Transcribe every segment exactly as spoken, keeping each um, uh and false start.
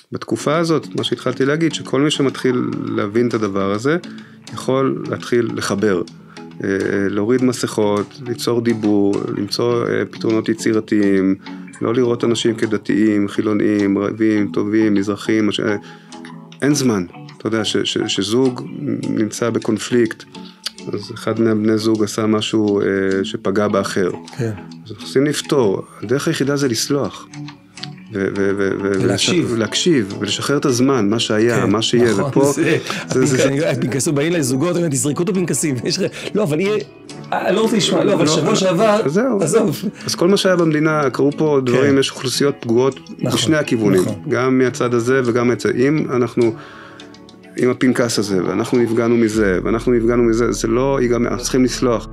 בתקופה הזאת, מה שהתחלתי להגיד, שכל מי שמתחיל להבין את הדבר הזה, יכול להתחיל לחבר, להוריד מסכות, ליצור דיבור, למצוא פתרונות יצירתיים, לא לראות אנשים כדתיים, חילוניים, רעבים, טובים, מזרחים, אין זמן. אתה יודע, ש, ש, שזוג נמצא בקונפליקט, אז אחד מהבני זוג עשה משהו אה, שפגע באחר. כן. אז אנחנו צריכים לפתור. הדרך היחידה זה לסלוח. ו- ו- ו- ולהקשיב. ולהקשיב, ולשחרר את הזמן, מה שהיה, כן, מה שיהיה, נכון, ופה... זה, זה, זה, זה... הפנקסו, באים לזוגות, תזרקו את הפנקסים. לא, אבל יהיה... אני לא רוצה לשמוע, לא, אבל שבוע שעבר... זהו. עזוב. אז כל מה שהיה במדינה, קראו פה דברים, יש אוכלוסיות פגועות בשני הכיוונים. גם מהצד הזה וגם מהצד... אם אנחנו... עם הפנקס הזה, ואנחנו נפגענו מזה, ואנחנו נפגענו מזה, זה לא ייגמר, אנחנו צריכים לסלוח.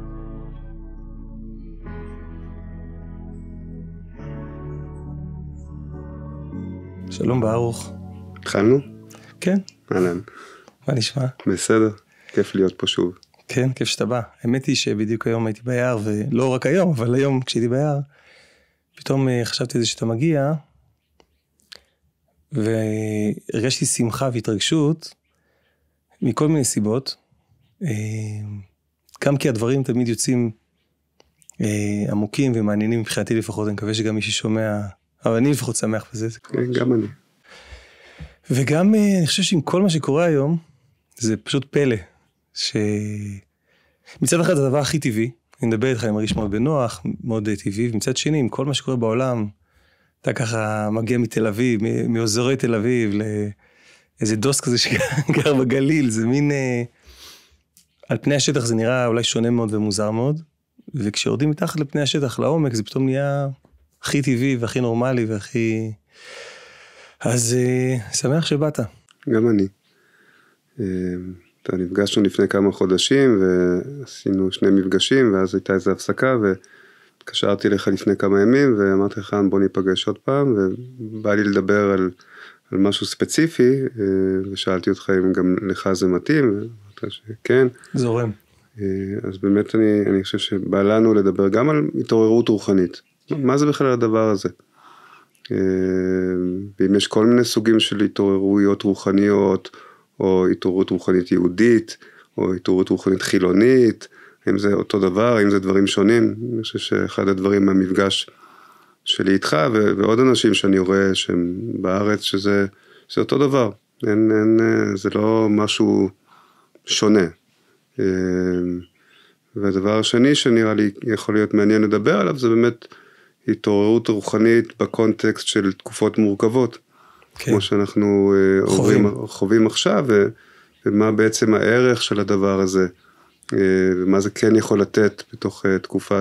שלום ברוך. התחלנו? כן. אהלן. מה נשמע? בסדר, כיף להיות פה שוב. כן, כיף שאתה בא. האמת היא שבדיוק היום הייתי ביער, ולא רק היום, אבל היום כשהייתי ביער, פתאום חשבתי על זה שאתה מגיע, והרגשתי שמחה והתרגשות, מכל מיני סיבות, גם כי הדברים תמיד יוצאים עמוקים ומעניינים מבחינתי לפחות, אני מקווה שגם מי ששומע, אבל אני לפחות שמח בזה. גם אני. וגם אני חושב שעם כל מה שקורה היום, זה פשוט פלא, שמצד אחד זה הדבר הכי טבעי, אני מדבר איתך, אני מרגיש מאוד בנוח, מאוד טבעי, ומצד שני, עם כל מה שקורה בעולם, אתה ככה מגיע מתל אביב, מאזורי תל אביב, לאיזה דוס כזה שגר בגליל, זה מין, על פני השטח זה נראה אולי שונה מאוד ומוזר מאוד, וכשיורדים מתחת לפני השטח לעומק, זה פתאום נהיה הכי טבעי והכי נורמלי והכי... אז שמח שבאת. גם אני. נפגשנו לפני כמה חודשים, ועשינו שני מפגשים, ואז הייתה איזו הפסקה, והתקשרתי לך לפני כמה ימים, ואמרתי לך, בוא ניפגש עוד פעם, ובא לי לדבר על, על משהו ספציפי, ושאלתי אותך אם גם לך זה מתאים, ואמרת שכן. זורם. אז באמת אני, אני חושב שבא לנו לדבר גם על התעוררות רוחנית. מה זה בכלל הדבר הזה? ואם יש כל מיני סוגים של התעוררויות רוחניות, או התעוררות רוחנית יהודית, או התעוררות רוחנית חילונית, אם זה אותו דבר, אם זה דברים שונים, אני חושב שאחד הדברים מהמפגש שלי איתך, ו- ועוד אנשים שאני רואה שהם בארץ, שזה זה אותו דבר, אין, אין, זה לא משהו שונה. והדבר השני שנראה לי יכול להיות מעניין לדבר עליו, זה באמת התעוררות רוחנית בקונטקסט של תקופות מורכבות, כן. כמו שאנחנו חווים. עוברים, חווים עכשיו, ו, ומה בעצם הערך של הדבר הזה, ומה זה כן יכול לתת בתוך תקופה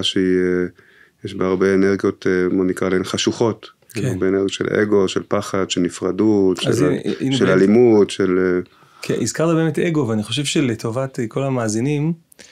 שיש בה הרבה אנרגיות, בוא נקרא להן חשוכות, כן. הרבה אנרגיות של אגו, של פחד, של נפרדות, של, הנה, של באמת, אלימות, של... כן, הזכרת באמת אגו, ואני חושב שלטובת כל המאזינים,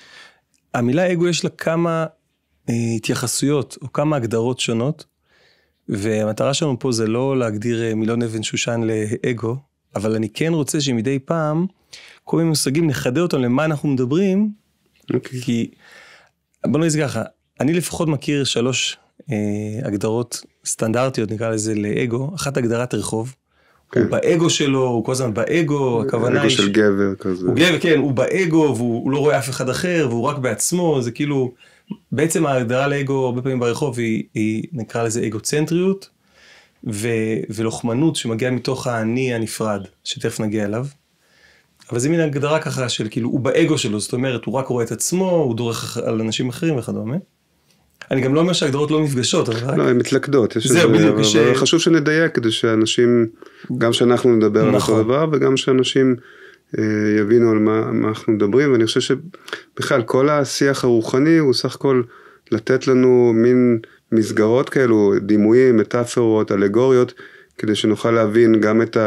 המילה אגו יש לה כמה התייחסויות, או כמה הגדרות שונות, והמטרה שלנו פה זה לא להגדיר מילון אבן שושן לאגו, אבל אני כן רוצה שמדי פעם, כל מיני מושגים נחדד אותם למה אנחנו מדברים, okay. כי, בוא נראה זה ככה, אני לפחות מכיר שלוש אה, הגדרות סטנדרטיות, נקרא לזה לאגו, אחת הגדרת רחוב, okay. הוא באגו שלו, הוא כל הזמן באגו, הכוונה היא... אגו של גבר כזה. הוא גבר, כן, הוא באגו, והוא לא רואה אף אחד אחר, והוא רק בעצמו, זה כאילו... בעצם ההגדרה לאגו הרבה פעמים ברחוב היא, היא נקרא לזה אגוצנטריות ו, ולוחמנות שמגיעה מתוך האני הנפרד, שתכף נגיע אליו. אבל זה מין הגדרה ככה של כאילו הוא באגו שלו, זאת אומרת הוא רק רואה את עצמו, הוא דורך על אנשים אחרים וכדומה. אני גם לא אומר שהגדרות לא נפגשות, אבל רק... לא, הן מתלכדות. זהו, בדיוק. ש... חשוב שנדייק כדי שאנשים, גם שאנחנו נדבר נכון. על אותו דבר, וגם שאנשים... יבינו על מה, מה אנחנו מדברים, ואני חושב שבכלל כל השיח הרוחני הוא סך הכל לתת לנו מין מסגרות כאלו, דימויים, מטאפורות, אלגוריות, כדי שנוכל להבין גם את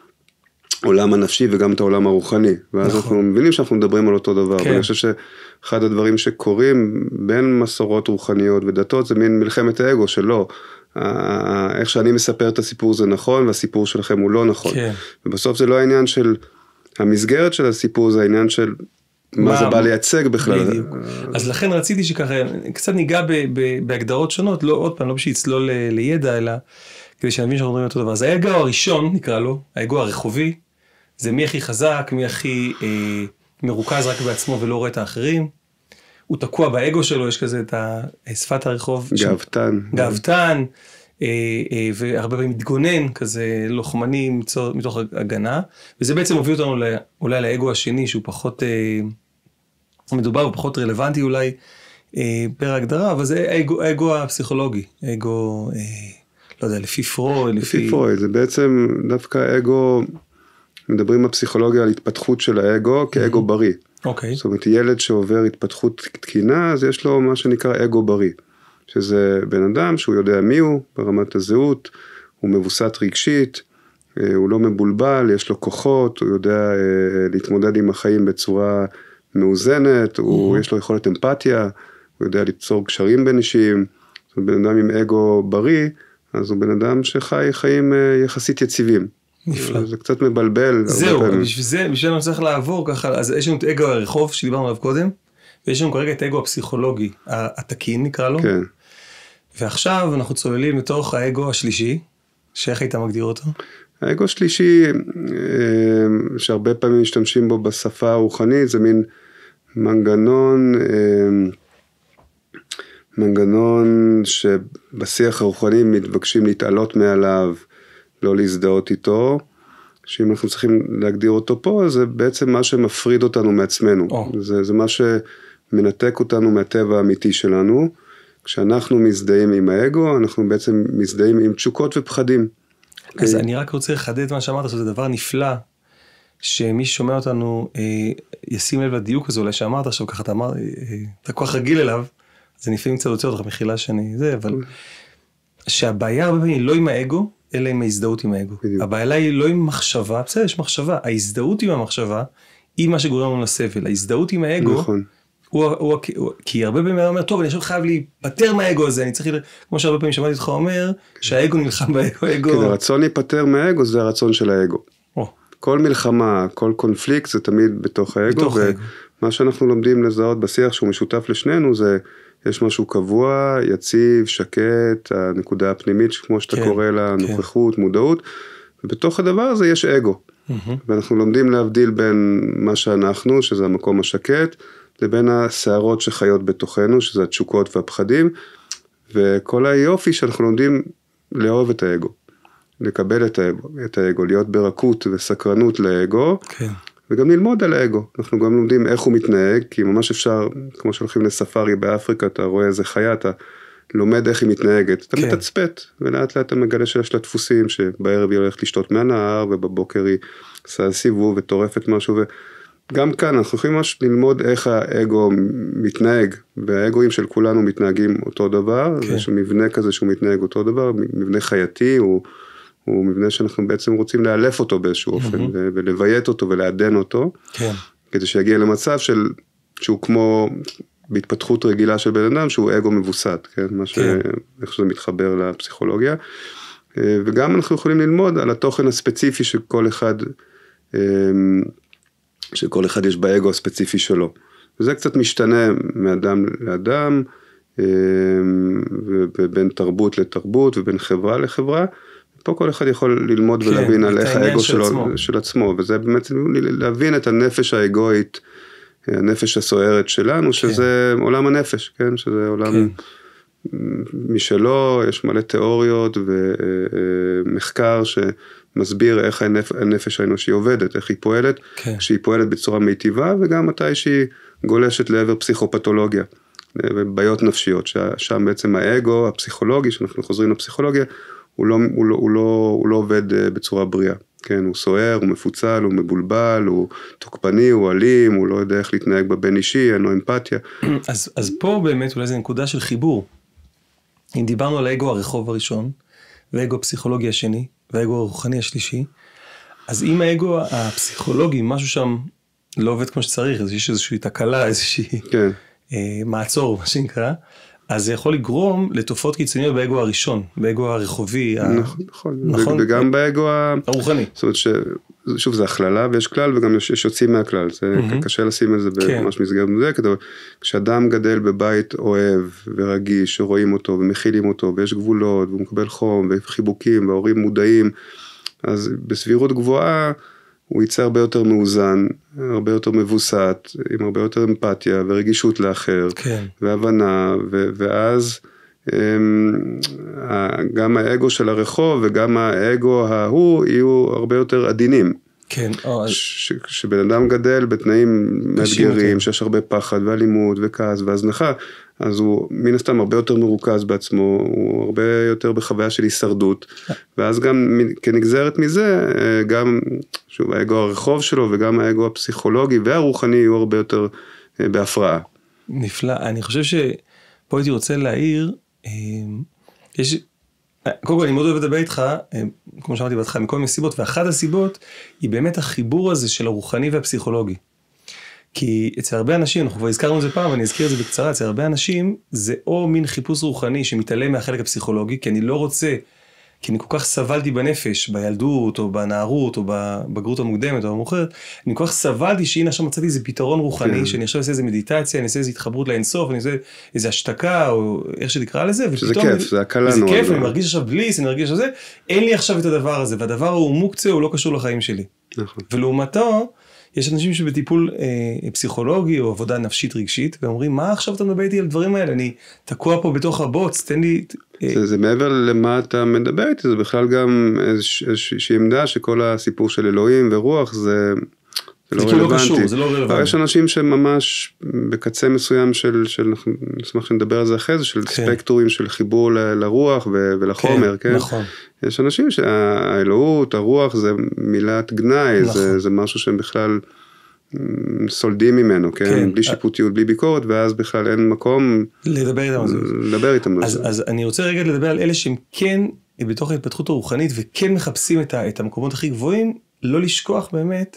העולם הנפשי וגם את העולם הרוחני, ואז נכון. אנחנו מבינים שאנחנו מדברים על אותו דבר, כן. ואני חושב שאחד הדברים שקורים בין מסורות רוחניות ודתות, זה מין מלחמת האגו שלא, איך שאני מספר את הסיפור זה נכון, והסיפור שלכם הוא לא נכון, כן. ובסוף זה לא העניין של המסגרת של הסיפור זה העניין של מה, מה זה בא לייצג בכלל. בדיוק. אז לכן רציתי שככה, קצת ניגע ב, ב, בהגדרות שונות, לא עוד פעם, לא בשביל לצלול לידע, אלא כדי שנבין שאנחנו מדברים אותו דבר. אז האגו הראשון, נקרא לו, האגו הרחובי, זה מי הכי חזק, מי הכי אה, מרוכז רק בעצמו ולא רואה את האחרים. הוא תקוע באגו שלו, יש כזה את שפת הרחוב. גאוותן. גאוותן, אה, אה, והרבה פעמים מתגונן, כזה לוחמני מצוא, מתוך הגנה, וזה בעצם מוביל אותנו לא, אולי לאגו השני, שהוא פחות אה, מדובר, ופחות רלוונטי אולי אה, פר ההגדרה, אבל זה האגו, האגו הפסיכולוגי, אגו, אה, לא יודע, לפי פרויד, לפי... לפי פרויד, זה בעצם דווקא אגו, מדברים בפסיכולוגיה על התפתחות של האגו כאגו בריא. אוקיי. זאת אומרת, ילד שעובר התפתחות תקינה, אז יש לו מה שנקרא אגו בריא. שזה בן אדם שהוא יודע מי הוא ברמת הזהות, הוא מבוסת רגשית, הוא לא מבולבל, יש לו כוחות, הוא יודע להתמודד עם החיים בצורה מאוזנת, הוא, יש לו יכולת אמפתיה, הוא יודע ליצור קשרים בין אישיים, זאת אומרת, בן אדם עם אגו בריא, אז הוא בן אדם שחי חיים יחסית יציבים. נפלא. זה קצת מבלבל. זהו, בשביל זה, בשביל זה אני צריך לעבור ככה, אז יש לנו את אגו הרחוב שדיברנו עליו קודם, ויש לנו כרגע את האגו הפסיכולוגי, התקין נקרא לו. כן. ועכשיו אנחנו צוללים מתוך האגו השלישי, שאיך היית מגדיר אותו? האגו השלישי, שהרבה פעמים משתמשים בו בשפה הרוחנית, זה מין מנגנון, מנגנון שבשיח הרוחני מתבקשים להתעלות מעליו, לא להזדהות איתו, שאם אנחנו צריכים להגדיר אותו פה, זה בעצם מה שמפריד אותנו מעצמנו. Oh. זה, זה מה שמנתק אותנו מהטבע האמיתי שלנו. כשאנחנו מזדהים עם האגו, אנחנו בעצם מזדהים עם תשוקות ופחדים. אז okay. אני רק רוצה לחדד מה שאמרת, שזה דבר נפלא, שמי ששומע אותנו אה, ישים לב לדיוק הזה, אולי שאמרת עכשיו ככה, אתה אמר, אה, אתה כל כך רגיל אליו, אז אני לפעמים קצת רוצה אותך מחילה שאני זה, אבל שהבעיה הרבה פעמים היא לא עם האגו, אלא עם ההזדהות עם האגו. בדיוק. הבעיה היא לא עם מחשבה, בסדר, יש מחשבה, ההזדהות עם המחשבה, היא מה שגורם לנו לסבל. ההזדהות עם האגו, נכון. הוא, הוא, הוא, כי הרבה פעמים אני אומר, טוב, אני עכשיו חייב להיפטר מהאגו הזה, אני צריך, כמו שהרבה פעמים שמעתי אותך אומר, שהאגו נלחם באגו, האגו... כן, הרצון להיפטר מהאגו זה הרצון של האגו. או. כל מלחמה, כל קונפליקט זה תמיד בתוך האגו, בתוך האגו. ומה שאנחנו לומדים לזהות בשיח שהוא משותף לשנינו, זה יש משהו קבוע, יציב, שקט, הנקודה הפנימית, כמו שאתה כן, קורא לה, כן. נוכחות, מודעות, ובתוך הדבר הזה יש אגו. Mm-hmm. ואנחנו לומדים להבדיל בין מה שאנחנו, שזה המקום השקט, לבין הסערות שחיות בתוכנו, שזה התשוקות והפחדים, וכל היופי שאנחנו לומדים לאהוב את האגו, לקבל את האגו, את האגו, להיות ברכות וסקרנות לאגו, כן. וגם ללמוד על האגו. אנחנו גם לומדים איך הוא מתנהג, כי ממש אפשר, כמו שהולכים לספארי באפריקה, אתה רואה איזה חיה, אתה לומד איך היא מתנהגת, אתה כן. מתצפת, ולאט לאט אתה מגלה שיש לה דפוסים, שבערב היא הולכת לשתות מהנהר, ובבוקר היא עושה סיבוב וטורפת משהו, וגם כאן אנחנו יכולים ממש ללמוד איך האגו מתנהג, והאגואים של כולנו מתנהגים אותו דבר, כן. יש מבנה כזה שהוא מתנהג אותו דבר, מבנה חייתי, הוא, הוא מבנה שאנחנו בעצם רוצים לאלף אותו באיזשהו אופן, mm-hmm. ולוויית אותו ולעדן אותו, כן. כדי שיגיע למצב של, שהוא כמו בהתפתחות רגילה של בן אדם, שהוא אגו מבוסת, כן? מה ש... כן. איך שזה מתחבר לפסיכולוגיה, וגם אנחנו יכולים ללמוד על התוכן הספציפי שכל אחד, שכל אחד יש באגו הספציפי שלו. וזה קצת משתנה מאדם לאדם, ובין תרבות לתרבות, ובין חברה לחברה, פה כל אחד יכול ללמוד כן, ולהבין על איך האגו של שלו, עצמו. של עצמו, וזה באמת להבין את הנפש האגואית, הנפש הסוערת שלנו, כן. שזה עולם הנפש, כן? שזה עולם כן. משלו, יש מלא תיאוריות ומחקר שמסביר איך הנפש האנושי עובדת, איך היא פועלת, כן. כשהיא פועלת בצורה מיטיבה, וגם מתי שהיא גולשת לעבר פסיכופתולוגיה, בעיות נפשיות, שם בעצם האגו הפסיכולוגי, שאנחנו חוזרים לפסיכולוגיה, הוא לא, הוא לא, הוא לא, הוא לא עובד בצורה בריאה, כן, הוא סוער, הוא מפוצל, הוא מבולבל, הוא תוקפני, הוא אלים, הוא לא יודע איך להתנהג בבין אישי, אין לו אמפתיה. אז, אז פה באמת אולי זו נקודה של חיבור. אם דיברנו על האגו הרחוב הראשון, והאגו הפסיכולוגי השני, והאגו הרוחני השלישי, אז אם האגו הפסיכולוגי, משהו שם לא עובד כמו שצריך, אז יש איזושהי תקלה, איזושהי כן. אה, מעצור, מה שנקרא, אז זה יכול לגרום לתופעות קיצוניות באגו הראשון, באגו הרחובי. נכון, נכון. וגם באגו הרוחני. זאת אומרת שוב, זה הכללה ויש כלל וגם יש, יש יוצאים מהכלל, זה mm-hmm. קשה לשים את זה ממש כן. מסגרת מדויקת, אבל כשאדם גדל בבית אוהב ורגיש, שרואים אותו ומכילים אותו, ויש גבולות, והוא מקבל חום וחיבוקים, וההורים מודעים, אז בסבירות גבוהה, הוא יצא הרבה יותר מאוזן, הרבה יותר מבוסת, עם הרבה יותר אמפתיה ורגישות לאחר, כן. והבנה, ו- ואז גם האגו של הרחוב וגם האגו ההוא יהיו הרבה יותר עדינים. כן. ש- שבן אדם גדל בתנאים מאתגרים, שיש הרבה פחד ואלימות וכעס והזנחה, אז הוא מן הסתם הרבה יותר מרוכז בעצמו, הוא הרבה יותר בחוויה של הישרדות, ואז גם כנגזרת מזה, גם שוב, האגו הרחוב שלו וגם האגו הפסיכולוגי והרוחני יהיו הרבה יותר בהפרעה. נפלא, אני חושב שפה הייתי רוצה להעיר, יש, קודם כל אני מאוד אוהב לדבר איתך, כמו שאמרתי בהתחלה, מכל מיני סיבות, ואחת הסיבות היא באמת החיבור הזה של הרוחני והפסיכולוגי. כי אצל הרבה אנשים, אנחנו כבר הזכרנו את זה פעם, ואני אזכיר את זה בקצרה, אצל הרבה אנשים, זה או מין חיפוש רוחני שמתעלם מהחלק הפסיכולוגי, כי אני לא רוצה, כי אני כל כך סבלתי בנפש, בילדות, או בנערות, או בבגרות המוקדמת, או המאוחרת, אני כל כך סבלתי שהנה עכשיו מצאתי איזה פתרון רוחני, שאני עכשיו אעשה איזה מדיטציה, אני אעשה איזה התחברות לאינסוף, אני אעשה איזה השתקה, או איך שתקרא לזה, שזה כיף, זה הקלה וזה כיף, אני מרגיש עכשיו בליס, אני מרגיש שזה, אין לי עכשיו את הדבר הזה, והדבר הוא מוקצה, הוא לא קשור לחיים שלי. ולעומתו, יש אנשים שבטיפול אה, פסיכולוגי או עבודה נפשית רגשית, ואומרים, מה עכשיו אתה מדבר איתי על דברים האלה? אני תקוע פה בתוך הבוץ, תן לי... אה... זה, זה מעבר למה אתה מדבר איתי, זה בכלל גם איזושהי עמדה שכל הסיפור של אלוהים ורוח, זה, זה לא רלוונטי. לא קשור, זה לא רלוונטי. יש אנשים שממש בקצה מסוים של, של אנחנו נשמח שנדבר על זה אחרי זה, של כן. ספקטורים של חיבור ל, לרוח ו, ולחומר, כן? כן? נכון. יש אנשים שהאלוהות, הרוח, זה מילת גנאי, נכון. זה, זה משהו שהם בכלל סולדים ממנו, כן? כן. בלי שיפוטיות, בלי ביקורת, ואז בכלל אין מקום לדבר איתם על זה. לדבר איתם על זה. אז, אז אני רוצה רגע לדבר על אלה שהם כן בתוך ההתפתחות הרוחנית, וכן מחפשים את, ה, את המקומות הכי גבוהים, לא לשכוח באמת,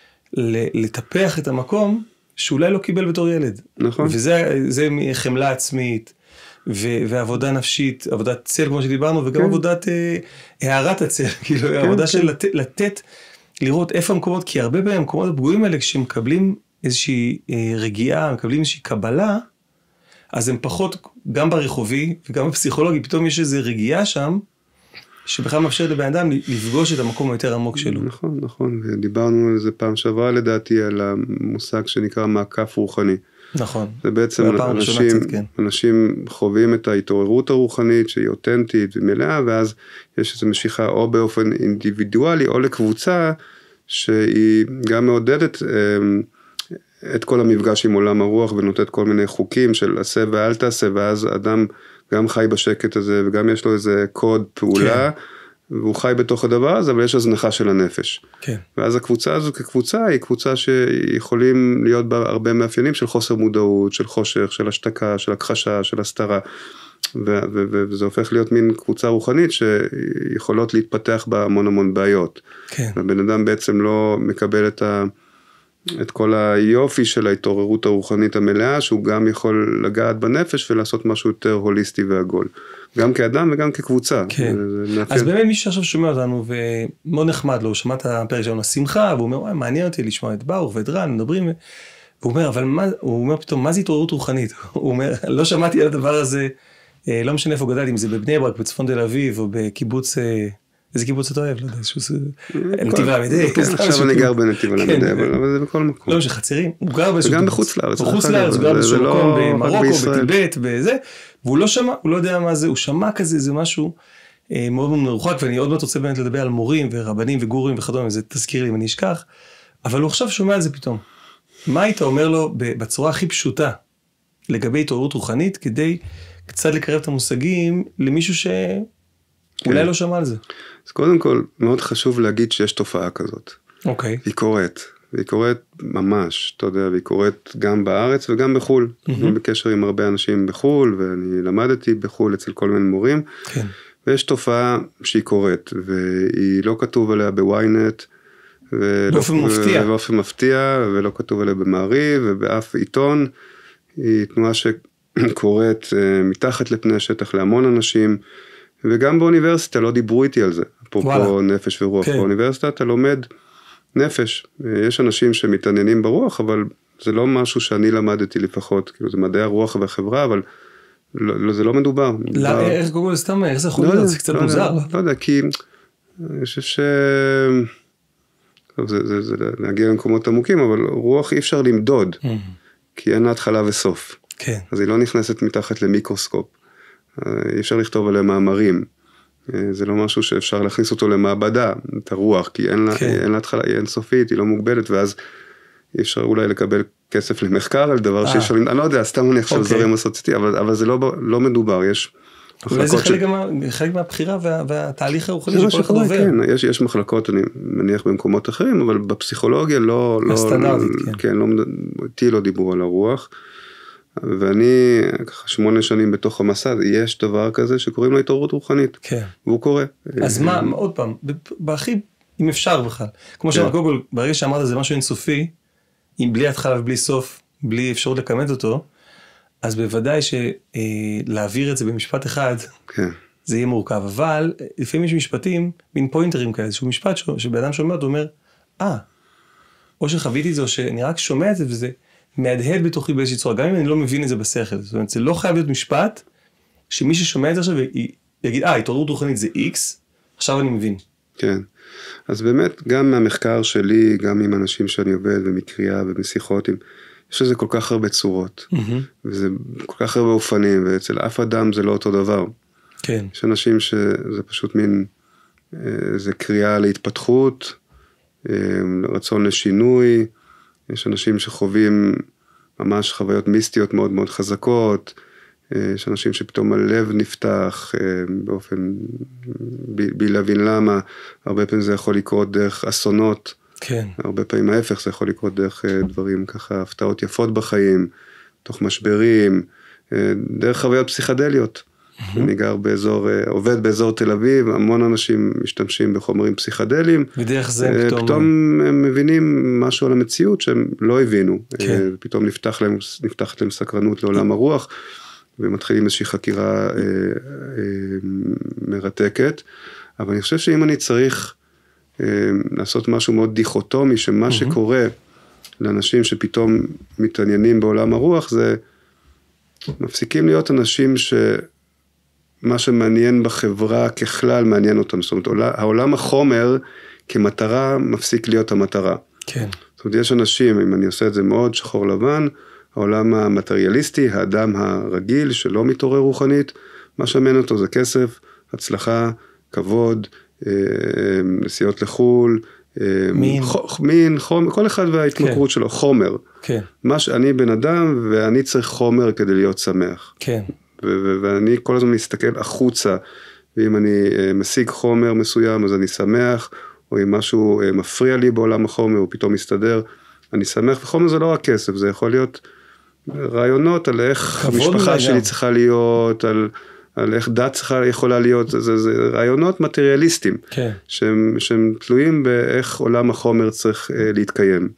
לטפח את המקום שאולי לא קיבל בתור ילד. נכון. וזה זה חמלה עצמית, ועבודה נפשית, עבודת צל כמו שדיברנו, וגם עבודת הערת הצל, כאילו עבודה של לתת, לראות איפה המקומות, כי הרבה פעמים המקומות הפגועים האלה, כשמקבלים איזושהי רגיעה, מקבלים איזושהי קבלה, אז הם פחות, גם ברחובי וגם בפסיכולוגי, פתאום יש איזו רגיעה שם, שבכלל מאפשר לבן אדם לפגוש את המקום היותר עמוק שלו. נכון, נכון, ודיברנו על זה פעם שעברה לדעתי, על המושג שנקרא מעקף רוחני. נכון. זה בעצם אנשים, כן. אנשים חווים את ההתעוררות הרוחנית שהיא אותנטית ומלאה, ואז יש איזו משיכה או באופן אינדיבידואלי או לקבוצה שהיא גם מעודדת את כל המפגש עם עולם הרוח ונותנת כל מיני חוקים של עשה ואל תעשה, ואז אדם גם חי בשקט הזה וגם יש לו איזה קוד פעולה, כן. והוא חי בתוך הדבר הזה, אבל יש הזנחה של הנפש. כן. ואז הקבוצה הזו כקבוצה, היא קבוצה שיכולים להיות בה הרבה מאפיינים של חוסר מודעות, של חושך, של השתקה, של הכחשה, של הסתרה. ו- ו- ו- וזה הופך להיות מין קבוצה רוחנית שיכולות להתפתח בה המון המון בעיות. כן. והבן אדם בעצם לא מקבל את ה... את כל היופי של ההתעוררות הרוחנית המלאה, שהוא גם יכול לגעת בנפש ולעשות משהו יותר הוליסטי ועגול. גם כאדם וגם כקבוצה. כן. אז באמת מי שעכשיו שומע אותנו, ומאוד נחמד לו, הוא שמע את הפרק שלנו השמחה, והוא אומר, וואי, מעניין אותי לשמוע את ברוך ואת רן, מדברים, והוא אומר, אבל מה, הוא אומר פתאום, מה זה התעוררות רוחנית? הוא אומר, לא שמעתי על הדבר הזה, לא משנה איפה גדלתי, אם זה בבני ברק, בצפון תל אביב, או בקיבוץ... איזה קיבוץ אתה אוהב, לא יודע, נתיב העמידי. עכשיו אני גר בנתיב העמידי, אבל זה בכל מקום. לא, שחצרים, הוא גר באיזשהו... וגם בחוץ לארץ. בחוץ לארץ, הוא גר באיזשהו מקום, במרוקו, בטיבט, בזה, והוא לא שמע, הוא לא יודע מה זה, הוא שמע כזה, זה משהו מאוד מרוחק, ואני עוד מעט רוצה באמת לדבר על מורים ורבנים וגורים וכדומה, זה תזכיר לי אם אני אשכח, אבל הוא עכשיו שומע על זה פתאום. מה היית אומר לו בצורה הכי פשוטה, לגבי התעוררות רוחנית, כדי קצת לקרב את המושגים למישהו ש... אולי לא שמע על זה. אז קודם כל, מאוד חשוב להגיד שיש תופעה כזאת. אוקיי. היא קורית, והיא קורית ממש, אתה יודע, והיא קורית גם בארץ וגם בחול. אני בקשר עם הרבה אנשים בחול, ואני למדתי בחול אצל כל מיני מורים. כן. ויש תופעה שהיא קורית, והיא לא כתוב עליה בוויינט, באופן מפתיע. באופן מפתיע, ולא כתוב עליה במעריב, ובאף עיתון. היא תנועה שקורית מתחת לפני השטח להמון אנשים, וגם באוניברסיטה לא דיברו איתי על זה, אפרופו נפש ורוח, כן. באוניברסיטה אתה לומד נפש. יש אנשים שמתעניינים ברוח, אבל זה לא משהו שאני למדתי לפחות, כאילו זה מדעי הרוח והחברה, אבל לא, זה לא מדובר. לא, איך קודם סתם, איך זה יכול להיות? זה קצת מוזר. לא יודע, כי אני חושב ש... זה, זה, זה להגיע למקומות עמוקים, אבל רוח אי אפשר למדוד, כי אין לה התחלה וסוף. כן. אז היא לא נכנסת מתחת למיקרוסקופ. אי אפשר לכתוב עליה מאמרים. זה לא משהו שאפשר להכניס אותו למעבדה, את הרוח, כי אין לה, כן. אין לה התחלה, היא אינסופית, היא לא מוגבלת, ואז אי אפשר אולי לקבל כסף למחקר על דבר שאי אפשר, אני לא יודע, סתם אני עכשיו זורם אסוציאטי, אבל, אבל זה לא, לא מדובר, יש אולי זה חלק, ש... מה, חלק מהבחירה וה, והתהליך הרוחני שכל אחד עובר. כן, יש, יש מחלקות, אני מניח במקומות אחרים, אבל בפסיכולוגיה לא, הסטנדרטית, לא, כן. כן, לא, איתי לא דיברו על הרוח, ואני ככה שמונה שנים בתוך המסע, יש דבר כזה שקוראים לו התעוררות רוחנית, כן. והוא קורה. אז מה, עוד פעם, בהכי, אם אפשר בכלל, כמו שאמר קודם, ברגע שאמרת זה משהו אינסופי, אם בלי התחלה ובלי סוף, בלי אפשרות לכמת אותו, אז בוודאי שלהעביר את זה במשפט אחד, כן. זה יהיה מורכב, אבל לפעמים יש משפטים, מין פוינטרים כאלה, שהוא משפט שבאדם שומע אותו אומר, אה, או שחוויתי את זה, או שאני רק שומע את זה, וזה מהדהד בתוכי באיזושהי צורה, גם אם אני לא מבין את זה בשכל, זאת אומרת, זה לא חייב להיות משפט, שמי ששומע את זה עכשיו, יגיד, אה, התעוררות רוחנית זה X, עכשיו אני מבין. כן, אז באמת, גם מהמחקר שלי, גם עם אנשים שאני עובד, ומקריאה ומשיחות עם, יש לזה כל כך הרבה צורות, mm-hmm. וזה כל כך הרבה אופנים, ואצל אף אדם זה לא אותו דבר. כן. יש אנשים שזה פשוט מין, זה קריאה להתפתחות, רצון לשינוי, יש אנשים שחווים ממש חוויות מיסטיות מאוד מאוד חזקות, יש אנשים שפתאום הלב נפתח באופן, בלי להבין למה, הרבה פעמים זה יכול לקרות דרך אסונות, כן. הרבה פעמים ההפך, זה יכול לקרות דרך דברים ככה, הפתעות יפות בחיים, תוך משברים, דרך חוויות פסיכדליות. Mm-hmm. אני גר באזור, עובד באזור תל אביב, המון אנשים משתמשים בחומרים פסיכדליים. ודרך זה פתאום... פתאום הם מבינים משהו על המציאות שהם לא הבינו. כן. פתאום נפתח להם, נפתחת להם סקרנות לעולם הרוח, ומתחילים איזושהי חקירה אה, אה, מרתקת. אבל אני חושב שאם אני צריך אה, לעשות משהו מאוד דיכוטומי, שמה mm-hmm. שקורה לאנשים שפתאום מתעניינים בעולם הרוח, זה מפסיקים להיות אנשים ש... מה שמעניין בחברה ככלל מעניין אותם, זאת אומרת, העולם החומר כמטרה מפסיק להיות המטרה. כן. זאת אומרת, יש אנשים, אם אני עושה את זה מאוד שחור לבן, העולם המטריאליסטי, האדם הרגיל שלא מתעורר רוחנית, מה שמעניין אותו זה כסף, הצלחה, כבוד, נסיעות לחול, מין, ח... מין חומר, כל אחד וההתמכרות כן. שלו, חומר. כן. מה שאני בן אדם ואני צריך חומר כדי להיות שמח. כן. ו- ואני כל הזמן מסתכל החוצה, ואם אני משיג חומר מסוים, אז אני שמח, או אם משהו מפריע לי בעולם החומר, הוא פתאום מסתדר, אני שמח, וחומר זה לא רק כסף, זה יכול להיות רעיונות על איך המשפחה שלי צריכה להיות, על, על איך דת צריכה יכולה להיות, זה, זה, זה רעיונות מטריאליסטיים, כן. שהם, שהם תלויים באיך עולם החומר צריך uh, להתקיים.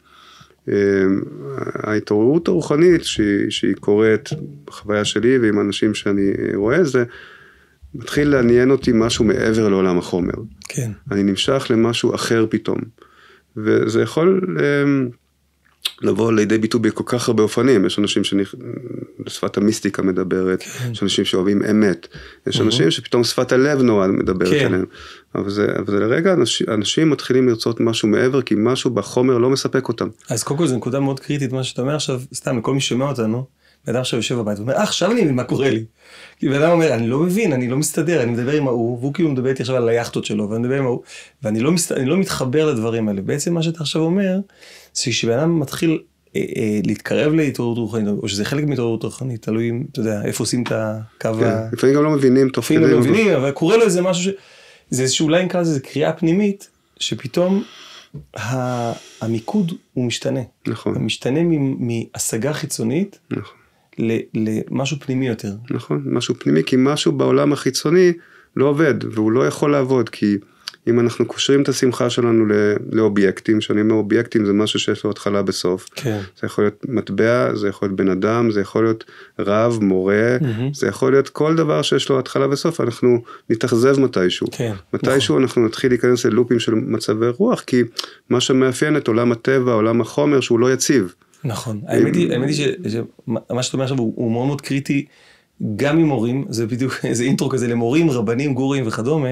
ההתעוררות הרוחנית שהיא, שהיא קורית בחוויה שלי ועם אנשים שאני רואה, זה מתחיל לעניין אותי משהו מעבר לעולם החומר. כן. אני נמשך למשהו אחר פתאום. וזה יכול לבוא לידי ביטוי בכל כך הרבה אופנים. יש אנשים ששפת המיסטיקה מדברת, כן. יש אנשים שאוהבים אמת, יש אנשים שפתאום שפת הלב נורא מדברת כן. עליהם. אבל זה, אבל זה לרגע אנשים, אנשים מתחילים לרצות משהו מעבר, כי משהו בחומר לא מספק אותם. אז קודם כל זו נקודה מאוד קריטית, מה שאתה אומר עכשיו, סתם, לכל מי שומע אותנו, באדם עכשיו יושב בבית, ואומר, אה, עכשיו אני מבין מה קורה לי. כי באדם אומר, אני לא מבין, אני לא מסתדר, אני מדבר עם ההוא, והוא כאילו מדבר איתי עכשיו על היחטות שלו, ואני מדבר עם ההוא, ואני לא, מסת... לא מתחבר לדברים האלה. בעצם מה שאתה עכשיו אומר, זה שבאדם מתחיל אה, אה, להתקרב להתעוררות רוחנית, או שזה חלק מהתעוררות רוחנית, תלוי, אתה יודע, איפה עושים את הקו כן, ה... לפעמים גם לא מבינים, תוך כדי. לא מבינים, אבל קורה לו איזה משהו ש... זה איזשהו, אולי נקרא לזה, זה קריאה פנימית, שפתאום המיקוד הוא משתנה. נכון. הוא משתנה מהשגה חיצונית, נכון. למשהו פנימי יותר. נכון, משהו פנימי, כי משהו בעולם החיצוני לא עובד, והוא לא יכול לעבוד, כי אם אנחנו קושרים את השמחה שלנו לאובייקטים, שאני אומר אובייקטים זה משהו שיש לו התחלה בסוף, כן. זה יכול להיות מטבע, זה יכול להיות בן אדם, זה יכול להיות רב, מורה, mm-hmm. זה יכול להיות כל דבר שיש לו התחלה בסוף, אנחנו נתאכזב מתישהו. כן, מתישהו נכון. אנחנו נתחיל להיכנס ללופים של מצבי רוח, כי מה שמאפיין את עולם הטבע, עולם החומר, שהוא לא יציב. נכון, האמת היא, האמת היא שמה שאתה אומר עכשיו הוא מאוד מאוד קריטי, גם עם מורים, זה בדיוק איזה אינטרו כזה למורים, רבנים, גורים וכדומה,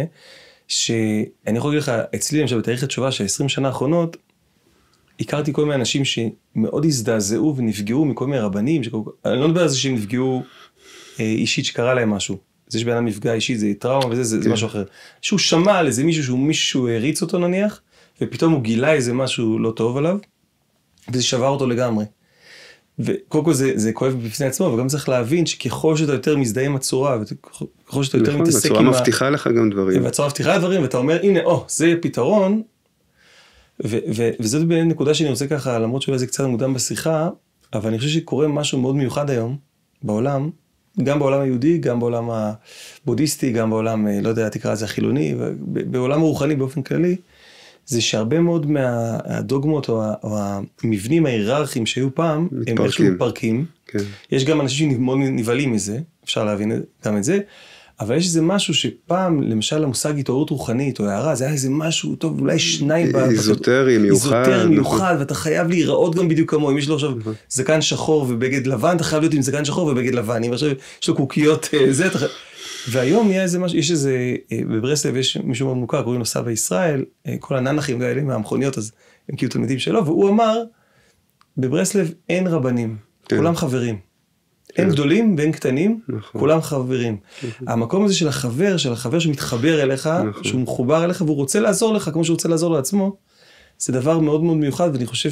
שאני יכול להגיד לך, אצלי למשל בתאריך התשובה של עשרים שנה האחרונות, הכרתי כל מיני אנשים שמאוד הזדעזעו ונפגעו מכל מיני רבנים, שכל... אני לא מדבר על זה שהם נפגעו אה, אישית שקרה להם משהו, זה שבאדם נפגע אישית, זה טראומה וזה, זה, זה משהו אחר. שהוא שמע על איזה מישהו שהוא מישהו הריץ אותו נניח, ופתאום הוא גילה איזה משהו לא טוב עליו, וזה שבר אותו לגמרי. וקודם כל זה, זה כואב בפני עצמו, וגם צריך להבין שככל שאתה יותר מזדהה עם הצורה, וככל שאתה יותר נכון, מתעסק עם... הצורה מבטיחה לך גם דברים. והצורה מבטיחה דברים, ואתה אומר, הנה, או, זה פתרון, ו- ו- וזאת באמת נקודה שאני רוצה ככה, למרות שאולי זה קצת מוקדם בשיחה, אבל אני חושב שקורה משהו מאוד מיוחד היום, בעולם, גם בעולם היהודי, גם בעולם הבודהיסטי, גם בעולם, לא יודע, תקרא לזה החילוני, בעולם הרוחני באופן כללי, זה שהרבה מאוד מהדוגמות או המבנים ההיררכיים שהיו פעם, הם איכשהו מתפרקים. כן. יש גם אנשים שמאוד נבהלים מזה, אפשר להבין גם את זה, אבל יש איזה משהו שפעם, למשל המושג התעוררות רוחנית או הערה, זה היה איזה משהו טוב, אולי שניים... איזוטרי, מיוחד. איזוטרי, מיוחד, ואתה חייב להיראות גם בדיוק כמוהו. אם יש לו עכשיו זקן שחור ובגד לבן, אתה חייב להיות עם זקן שחור ובגד לבן. אם עכשיו יש לו קוקיות, זה, אתה חייב... והיום יש איזה משהו, יש איזה, בברסלב יש מישהו מאוד מוכר, קוראים לו סבא ישראל, כל הננחים האלה מהמכוניות, אז הם כאילו תלמידים שלו, והוא אמר, בברסלב אין רבנים, כולם חברים. אין גדולים ואין קטנים, כולם חברים. המקום הזה של החבר, של החבר שמתחבר אליך, שהוא מחובר אליך, והוא רוצה לעזור לך, כמו שהוא רוצה לעזור לעצמו, זה דבר מאוד מאוד מיוחד, ואני חושב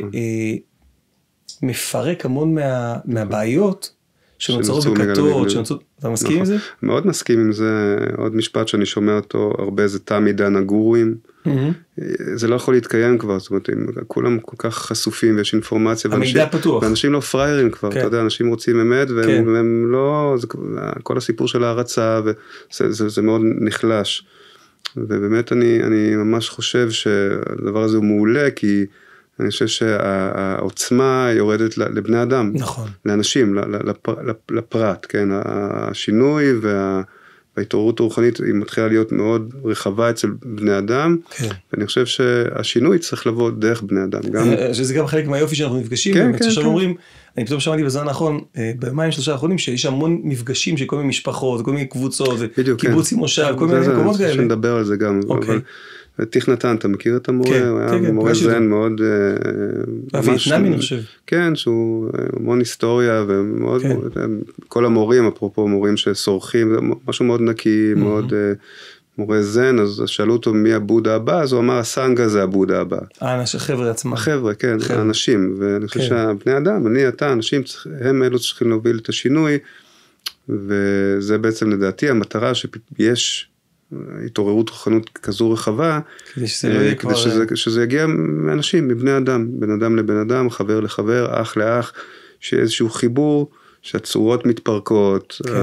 שמפרק המון מהבעיות, שנוצרות בכתות, שנוצרות... אתה מסכים עם זה? מאוד מסכים עם זה. עוד משפט שאני שומע אותו הרבה, זה תם עידן הגורואים. זה לא יכול להתקיים כבר, זאת אומרת, כולם כל כך חשופים ויש אינפורמציה. המידע פתוח. ואנשים לא פריירים כבר, אתה יודע, אנשים רוצים אמת, והם לא, כל הסיפור של ההרצה, וזה מאוד נחלש. ובאמת אני ממש חושב שהדבר הזה הוא מעולה, כי אני חושב שהעוצמה יורדת לבני אדם, נכון. לאנשים, לפרט, כן, השינוי וההתעוררות הרוחנית היא מתחילה להיות מאוד רחבה אצל בני אדם, כן. ואני חושב שהשינוי צריך לבוא דרך בני אדם. גם... שזה גם חלק מהיופי שאנחנו נפגשים, כן, כן, עכשיו כן. אומרים, אני פתאום שמעתי בזמן האחרון, במים שלושה האחרונים, שיש המון מפגשים של כל מיני משפחות, כל מיני קבוצות, קיבוץ עם מושב, כל מיני מקומות כאלה. שנדבר על זה גם, אבל... תיך נתן, אתה מכיר את המורה? כן, הוא היה כן, מורה זן מאוד... וייטנאמי, אני חושב. כן, שהוא המון היסטוריה, ומאוד, כל המורים, אפרופו מורים שסורחים, משהו מאוד נקי, מאוד מורה זן, אז שאלו אותו מי הבודה הבא, אז הוא אמר, הסנגה זה הבודה הבא. החבר'ה עצמם. החבר'ה, כן, האנשים, ואני חושב שהבני אדם, אני, אתה, אנשים, הם אלו צריכים להוביל את השינוי, וזה בעצם לדעתי המטרה שיש התעוררות רוחנית כזו רחבה, כדי שזה, לא כדי שזה, שזה יגיע מאנשים, מבני אדם, בין אדם לבן אדם, חבר לחבר, אח לאח, שיהיה איזשהו חיבור, שהצורות מתפרקות, כן.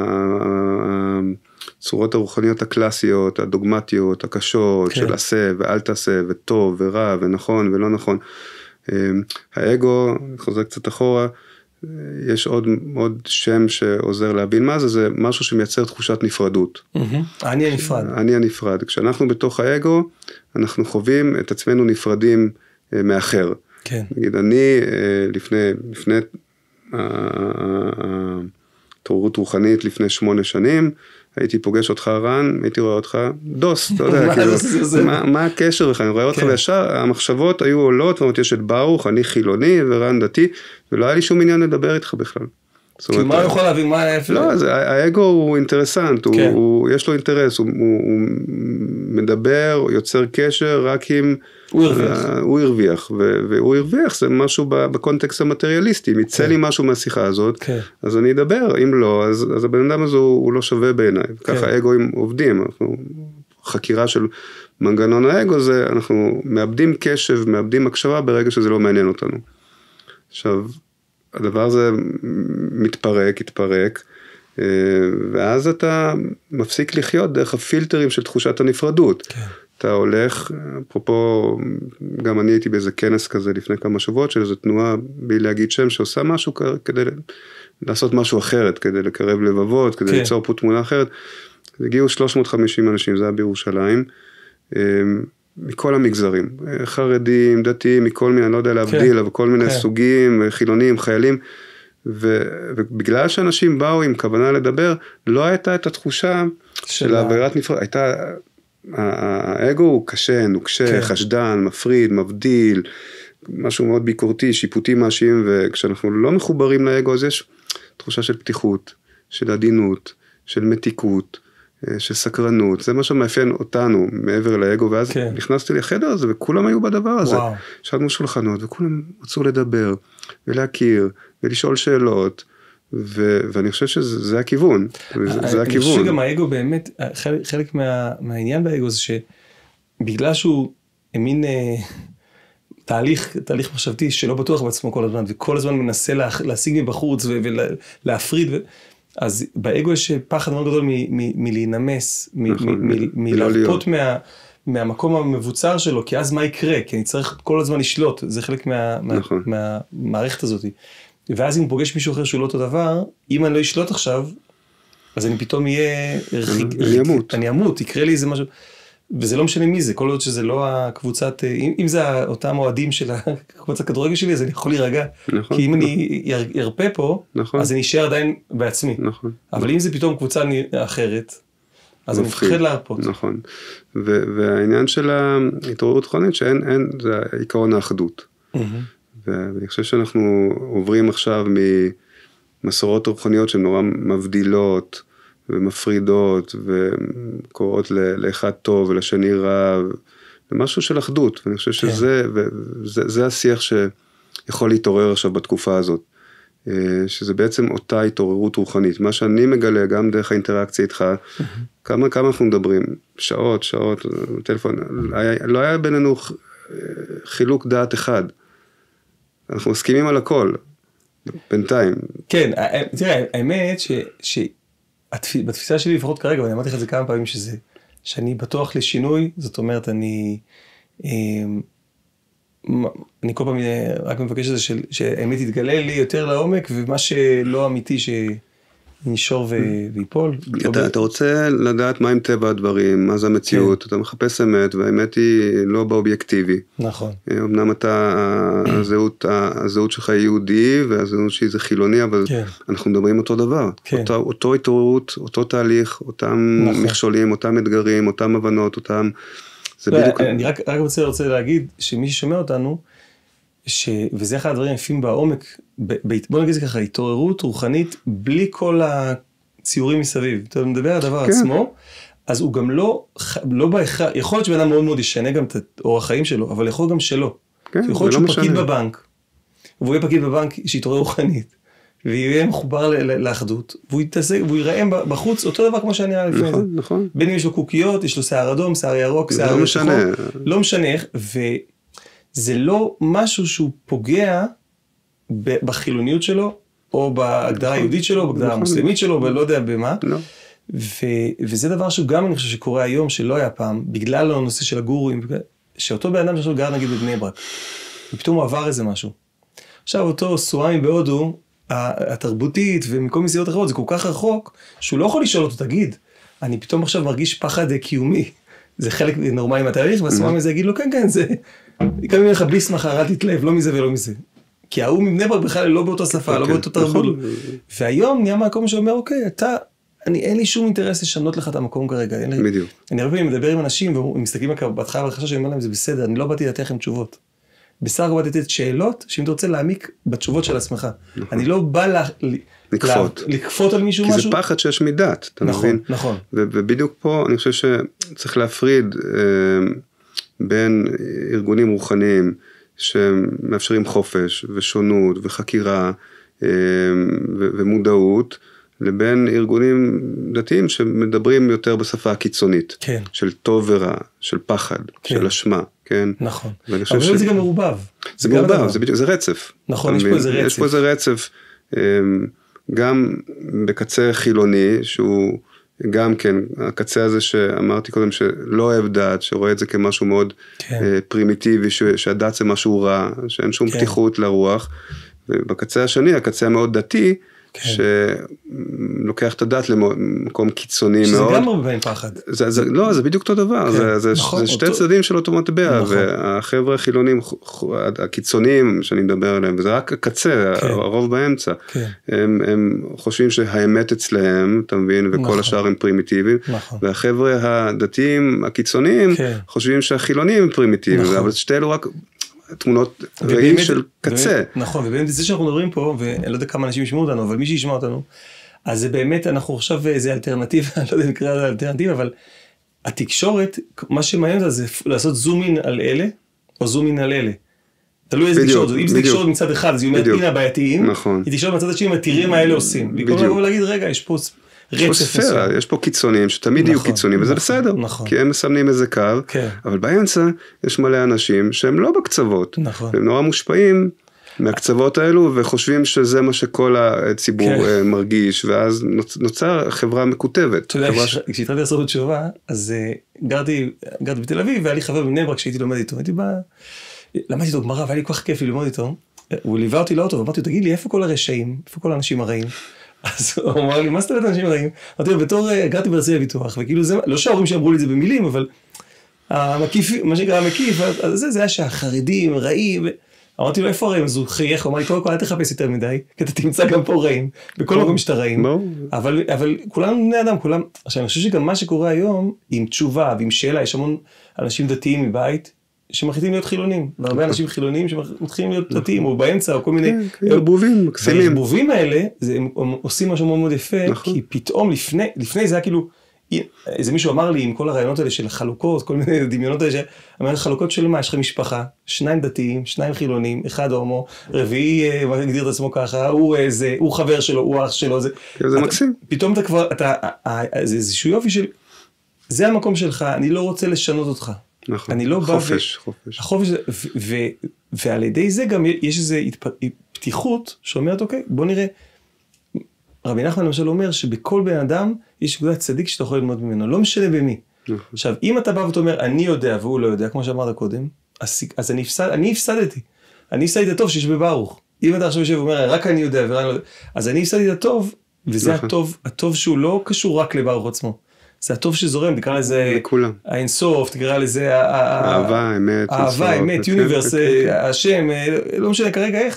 הצורות הרוחניות הקלאסיות, הדוגמטיות, הקשות, כן. של עשה ואל תעשה, וטוב ורע ונכון ולא נכון. האגו, חוזר קצת אחורה, יש עוד, עוד שם שעוזר להבין מה זה, זה משהו שמייצר תחושת נפרדות. אני הנפרד. אני הנפרד. כשאנחנו בתוך האגו, אנחנו חווים את עצמנו נפרדים מאחר. כן. נגיד, אני לפני, לפני התעוררות רוחנית, לפני שמונה שנים, הייתי פוגש אותך רן, הייתי רואה אותך דוס, אתה יודע, כאילו, מה הקשר לך, אני רואה אותך וישר, המחשבות היו עולות, ואומרת, יש את ברוך, אני חילוני ורן דתי, ולא היה לי שום עניין לדבר איתך בכלל. כי מה הוא יכול להבין, מה היה איפה? לא, האגו הוא אינטרסנט, יש לו אינטרס, הוא מדבר, יוצר קשר, רק אם הוא הרוויח, והוא הרוויח, זה משהו בקונטקסט המטריאליסטי, אם יצא לי משהו מהשיחה הזאת, אז אני אדבר, אם לא, אז הבן אדם הזה הוא לא שווה בעיניי, ככה האגואים עובדים, חקירה של מנגנון האגו זה, אנחנו מאבדים קשב, מאבדים הקשבה ברגע שזה לא מעניין אותנו. עכשיו, הדבר הזה מתפרק, התפרק, ואז אתה מפסיק לחיות דרך הפילטרים של תחושת הנפרדות. כן. אתה הולך, אפרופו, גם אני הייתי באיזה כנס כזה לפני כמה שבועות, של איזו תנועה, בלי להגיד שם, שעושה משהו כדי לעשות משהו אחרת, כדי לקרב לבבות, כדי כן. ליצור פה תמונה אחרת. הגיעו שלוש מאות וחמישים אנשים, זה היה בירושלים, מכל המגזרים, חרדים, דתיים, מכל מיני, אני לא יודע להבדיל, כן. אבל כל מיני כן. סוגים, חילונים, חיילים, ו, ובגלל שאנשים באו עם כוונה לדבר, לא הייתה את התחושה של העבירת נפרד, הייתה, האגו הוא קשה, נוקשה, כן. חשדן, מפריד, מבדיל, משהו מאוד ביקורתי, שיפוטי מאשים, וכשאנחנו לא מחוברים לאגו, אז יש תחושה של פתיחות, של עדינות, של מתיקות, של סקרנות, זה מה שמאפיין אותנו מעבר לאגו, ואז כן. נכנסתי לחדר הזה, וכולם היו בדבר הזה. שדנו שולחנות, וכולם רצו לדבר, ולהכיר, ולשאול שאלות, ו- ואני חושב שזה הכיוון. זה הכיוון. אני חושב שגם האגו באמת, חלק, חלק מה, מהעניין באגו זה שבגלל שהוא מין אה, תהליך, תהליך מחשבתי שלא בטוח בעצמו כל הזמן, וכל הזמן מנסה לה, להשיג מבחוץ ולהפריד, ו- אז באגו יש פחד מאוד גדול מלהינמס, מלהרפות מהמקום המבוצר שלו, כי אז מה יקרה? כי אני צריך כל הזמן לשלוט, זה חלק מהמערכת הזאת. ואז אם הוא פוגש מישהו אחר שהוא לא אותו דבר, אם אני לא אשלוט עכשיו, אז אני פתאום אהיה... אני אמות. אני אמות, יקרה לי איזה משהו... וזה לא משנה מי זה, כל עוד שזה לא הקבוצת, אם, אם זה אותם אוהדים של הקבוצת הכדורגל שלי, אז אני יכול להירגע. נכון, כי אם נכון. אני ירפה פה, נכון. אז אני אשאר עדיין בעצמי. נכון. אבל נכון. אם זה פתאום קבוצה אחרת, אז אני מפחד להרפות. נכון. ו- והעניין של ההתעוררות כרונית, שאין, אין, זה עיקרון האחדות. Mm-hmm. ואני חושב שאנחנו עוברים עכשיו ממסורות רוחניות שהן נורא מבדילות, ומפרידות, וקוראות לאחד טוב ולשני רע, ומשהו של אחדות, ואני חושב שזה, וזה, זה השיח שיכול להתעורר עכשיו בתקופה הזאת, שזה בעצם אותה התעוררות רוחנית, מה שאני מגלה גם דרך האינטראקציה איתך, כמה, כמה אנחנו מדברים, שעות, שעות, טלפון, לא היה בינינו חילוק דעת אחד, אנחנו מסכימים על הכל, בינתיים. כן, תראה, האמת ש... ש... בתפיסה שלי לפחות כרגע, ואני אמרתי לך את זה כמה פעמים שזה, שאני בטוח לשינוי, זאת אומרת, אני, אני כל פעם רק מבקש את זה, שהאמת יתגלה לי יותר לעומק, ומה שלא אמיתי שנשור ויפול. אתה רוצה לדעת מה עם טבע הדברים, מה זה המציאות, אתה מחפש אמת, והאמת היא לא באובייקטיבי. נכון. אמנם אתה, הזהות, הזהות שלך היא יהודי, והזהות שהיא זה חילוני, אבל אנחנו מדברים אותו דבר. אותו התעוררות, אותו תהליך, אותם מכשולים, אותם אתגרים, אותם הבנות, אותם... אני רק רוצה להגיד שמי ששומע אותנו, וזה אחד הדברים היפים בעומק, בוא נגיד זה ככה, התעוררות רוחנית, בלי כל הציורים מסביב. אתה מדבר על הדבר עצמו, אז הוא גם לא, לא בהכרח, יכול להיות שבן אדם מאוד מאוד ישנה גם את אורח החיים שלו, אבל יכול גם שלא. יכול להיות שהוא פקיד בבנק, והוא יהיה פקיד בבנק שיתעורר רוחנית, ויהיה מחובר לאחדות, והוא יתעסק, והוא ייראה בחוץ אותו דבר כמו שאני היה לפני זה. נכון. בין אם יש לו קוקיות, יש לו שיער אדום, שיער ירוק, שיער שחור, לא משנה איך, וזה לא משהו שהוא פוגע בחילוניות שלו, או בהגדרה היהודית שלו, בהגדרה המוסלמית שלו, ולא יודע במה. וזה דבר שהוא גם אני חושב שקורה היום, שלא היה פעם, בגלל הנושא של הגורואים, שאותו בן אדם שעכשיו גר נגיד בבני ברק, ופתאום הוא עבר איזה משהו. עכשיו אותו סואמי בהודו, התרבותית ומכל מסעיות אחרות, זה כל כך רחוק, שהוא לא יכול לשאול אותו, תגיד, אני פתאום עכשיו מרגיש פחד קיומי, זה חלק נורמלי מהתהליך, והסואמי הזה יגיד לו, כן, כן, זה, קמים לך בלי שמחה, אל תתלהב, לא מזה ולא מזה. כי ההוא מבני ברק בכלל לא באותה שפה, לא באותו תרבות. והיום נהיה מקום שאומר, אוקיי, אתה, אני, אין לי שום אינטרס לשנות לך את המקום כרגע. בדיוק. אני הרבה פעמים מדבר עם אנשים, והם מסתכלים בהתחלה והחשש שאני אומר להם, זה בסדר, אני לא באתי לתת לכם תשובות. בסך הכל באתי לתת שאלות, שאם אתה רוצה להעמיק בתשובות של עצמך. אני לא בא לכפות. לכפות על מישהו משהו. כי זה פחד שיש מדעת, אתה מבין? נכון. ובדיוק פה אני חושב שצריך להפריד בין ארגונים רוחניים, שמאפשרים חופש ושונות וחקירה ומודעות, לבין ארגונים דתיים שמדברים יותר בשפה הקיצונית, כן. של טוב ורע, של פחד, כן. של אשמה, כן? נכון. אבל ש... זה גם מעובב. זה מעובב, זה, בדיוק, זה רצף. נכון, יש פה איזה רצף. יש פה איזה רצף, גם בקצה חילוני, שהוא גם כן, הקצה הזה שאמרתי קודם, שלא אוהב דת, שרואה את זה כמשהו מאוד כן. פרימיטיבי, שהדת זה משהו רע, שאין שום כן. פתיחות לרוח, ובקצה השני, הקצה המאוד דתי, כן. שלוקח את הדת למקום קיצוני שזה מאוד. שזה גם הרבה פעמים פחד. זה, זה, לא, זה בדיוק אותו דבר, כן. זה, זה, נכון, זה שתי אותו... צדדים של אותו מטבע, נכון. והחבר'ה החילונים, הקיצוניים שאני מדבר עליהם, וזה רק הקצה, כן. הרוב באמצע, כן. הם, הם חושבים שהאמת אצלהם, אתה מבין, וכל נכון. השאר הם פרימיטיביים, נכון. והחבר'ה הדתיים, הקיצוניים, כן. חושבים שהחילונים הם פרימיטיביים, נכון. אבל שתי אלו רק... תמונות ראי של קצה. נכון, ובאמת זה שאנחנו מדברים פה, ואני לא יודע כמה אנשים ישמעו אותנו, אבל מי שישמע אותנו, אז זה באמת, אנחנו עכשיו, זה אלטרנטיבה, אני לא יודע אם נקרא לזה אלטרנטיבה, אבל התקשורת, מה שמעניין אותה זה לעשות זומין על אלה, או זומין על אלה. תלוי איזה תקשורת, אם זה תקשורת מצד אחד, אז היא אומרת, הנה הבעייתיים, היא תקשורת מצד השני, תראה מה אלה עושים. במקום לבוא ולהגיד, רגע, יש פה... יש פה ספירה, יש פה קיצונים שתמיד יהיו קיצונים, וזה בסדר, כי הם מסמנים איזה קו, אבל באמצע יש מלא אנשים שהם לא בקצוות, והם נורא מושפעים מהקצוות האלו, וחושבים שזה מה שכל הציבור מרגיש, ואז נוצר חברה מקוטבת. אתה יודע, כשהתחלתי לעשות בתשובה, אז גרתי בתל אביב, והיה לי חבר בבני ברק שהייתי לומד איתו, הייתי בא, למדתי איתו גמרא, והיה לי כל כך כיף ללמוד איתו, הוא ליווה אותי לאוטו, ואמרתי, תגיד לי, איפה כל הרשעים, איפה כל האנשים הרעים? אז הוא אמר לי, מה זאת אומרת אנשים רעים? אמרתי לו, בתור, גרתי ברצי הביטוח, וכאילו זה, לא שההורים שאמרו לי את זה במילים, אבל המקיף, מה שנקרא המקיף, אז זה, זה היה שהחרדים רעים, אמרתי לו, איפה הרעים? אז הוא חייך, הוא אמר לי, קודם כל, אל תחפש יותר מדי, כי אתה תמצא גם פה רעים, בכל מקום שאתה רעים, אבל, אבל כולנו בני אדם, כולם, עכשיו אני חושב שגם מה שקורה היום, עם תשובה ועם שאלה, יש המון אנשים דתיים מבית, שמחליטים להיות חילונים, והרבה אנשים חילונים שמתחילים להיות דתיים, או באמצע, או כל מיני... ערבובים, מקסימים. והערבובים האלה, הם עושים משהו מאוד מאוד יפה, כי פתאום לפני, לפני זה היה כאילו, איזה מישהו אמר לי, עם כל הרעיונות האלה של חלוקות, כל מיני דמיונות האלה, אמר, חלוקות של מה? יש לך משפחה, שניים דתיים, שניים חילונים, אחד הומו, רביעי, מה נגדיר את עצמו ככה, הוא איזה, הוא חבר שלו, הוא אח שלו, זה... זה מקסים. פתאום אתה כבר, אתה, זה איזשהו יופי של, זה המקום שלך, אני לא רוצה לשנות אותך. נכון, אני לא חופש, ו... חופש. החופש, ו... ו... ועל ידי זה גם יש איזו התפ... פתיחות שאומרת, אוקיי, בוא נראה. רבי נחמן למשל אומר שבכל בן אדם יש נקודת צדיק שאתה יכול ללמוד ממנו, לא משנה במי. נכון. עכשיו, אם אתה בא ואתה אומר, אני יודע והוא לא יודע, כמו שאמרת קודם, אז, אז אני, הפסד... אני הפסדתי. אני הפסדתי את הטוב שיש בברוך. אם אתה עכשיו יושב ואומר, רק אני יודע ורק אני לא יודע, אז אני הפסדתי את הטוב, וזה נכון. הטוב, הטוב שהוא לא קשור רק לברוך עצמו. זה הטוב שזורם, תקרא לזה האינסוף, תקרא לזה אהבה, אמת, אהבה, אמת, יוניברס, השם, לא משנה כרגע איך.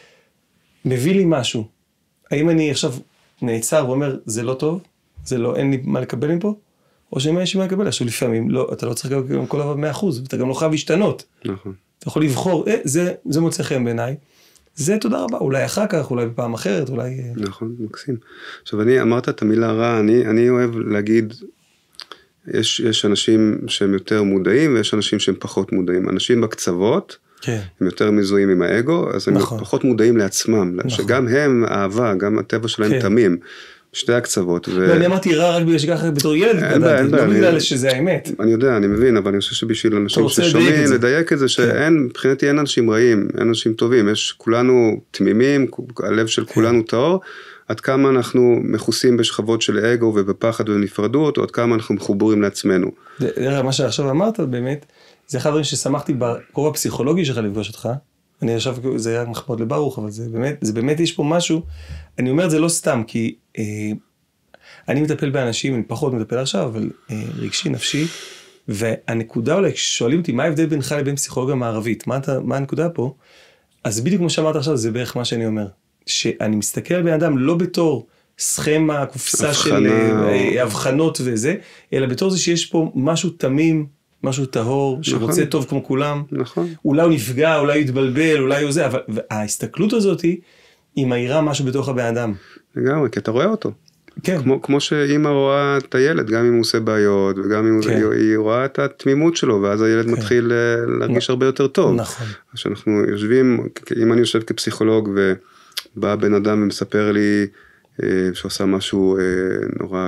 מביא לי משהו. האם אני עכשיו נעצר ואומר, זה לא טוב, זה לא, אין לי מה לקבל מפה, או שאין לי מה לקבל, עכשיו לפעמים, אתה לא צריך לקבל כל דבר מאה אחוז, ואתה גם לא חייב להשתנות. נכון. אתה יכול לבחור, זה מוצא חן בעיניי, זה תודה רבה, אולי אחר כך, אולי בפעם אחרת, אולי... נכון, מקסים. עכשיו, אני אמרת את המילה רע, אני, אני אוהב להגיד, יש, יש אנשים שהם יותר מודעים, ויש אנשים שהם פחות מודעים. אנשים בקצוות, כן. הם יותר מזוהים עם האגו, אז הם נכון. פחות מודעים לעצמם, נכון. שגם הם, אהבה, גם הטבע שלהם כן. תמים. שתי הקצוות. ואני אמרתי רע רק בגלל שככה בתור ילד, לא בגלל שזה האמת. אני יודע, אני מבין, אבל אני חושב שבשביל אנשים ששומעים, לדייק את זה, שאין, מבחינתי אין אנשים רעים, אין אנשים טובים, יש כולנו תמימים, הלב של כולנו טהור, עד כמה אנחנו מכוסים בשכבות של אגו ובפחד ובנפרדות, או עד כמה אנחנו מחוברים לעצמנו. מה שעכשיו אמרת באמת, זה אחד הדברים ששמחתי בקורא הפסיכולוגי שלך לפגוש אותך, אני חושב, זה היה מחמוד לברוך, אבל זה באמת, זה באמת יש פה משהו, אני אומר את זה לא סתם, כי אה, אני מטפל באנשים, אני פחות מטפל עכשיו, אבל אה, רגשי, נפשי, והנקודה אולי, כששואלים אותי, מה ההבדל בינך לבין פסיכולוגיה מערבית, מה, אתה, מה הנקודה פה? אז בדיוק כמו שאמרת עכשיו, זה בערך מה שאני אומר, שאני מסתכל על בן אדם לא בתור סכמה, קופסה של אה, הבחנות וזה, אלא בתור זה שיש פה משהו תמים, משהו טהור, שרוצה נכון. טוב כמו כולם, נכון. אולי הוא נפגע, אולי הוא יתבלבל, אולי הוא זה, אבל ההסתכלות הזאת היא מהירה משהו בתוך הבן אדם. לגמרי, כי אתה רואה אותו. כן. כמו, כמו שאמא רואה את הילד, גם אם הוא עושה בעיות, וגם אם כן. הוא, היא רואה את התמימות שלו, ואז הילד כן. מתחיל להרגיש הרבה יותר טוב. נכון. כשאנחנו יושבים, אם אני יושב כפסיכולוג, ובא בן אדם ומספר לי, שעושה משהו נורא,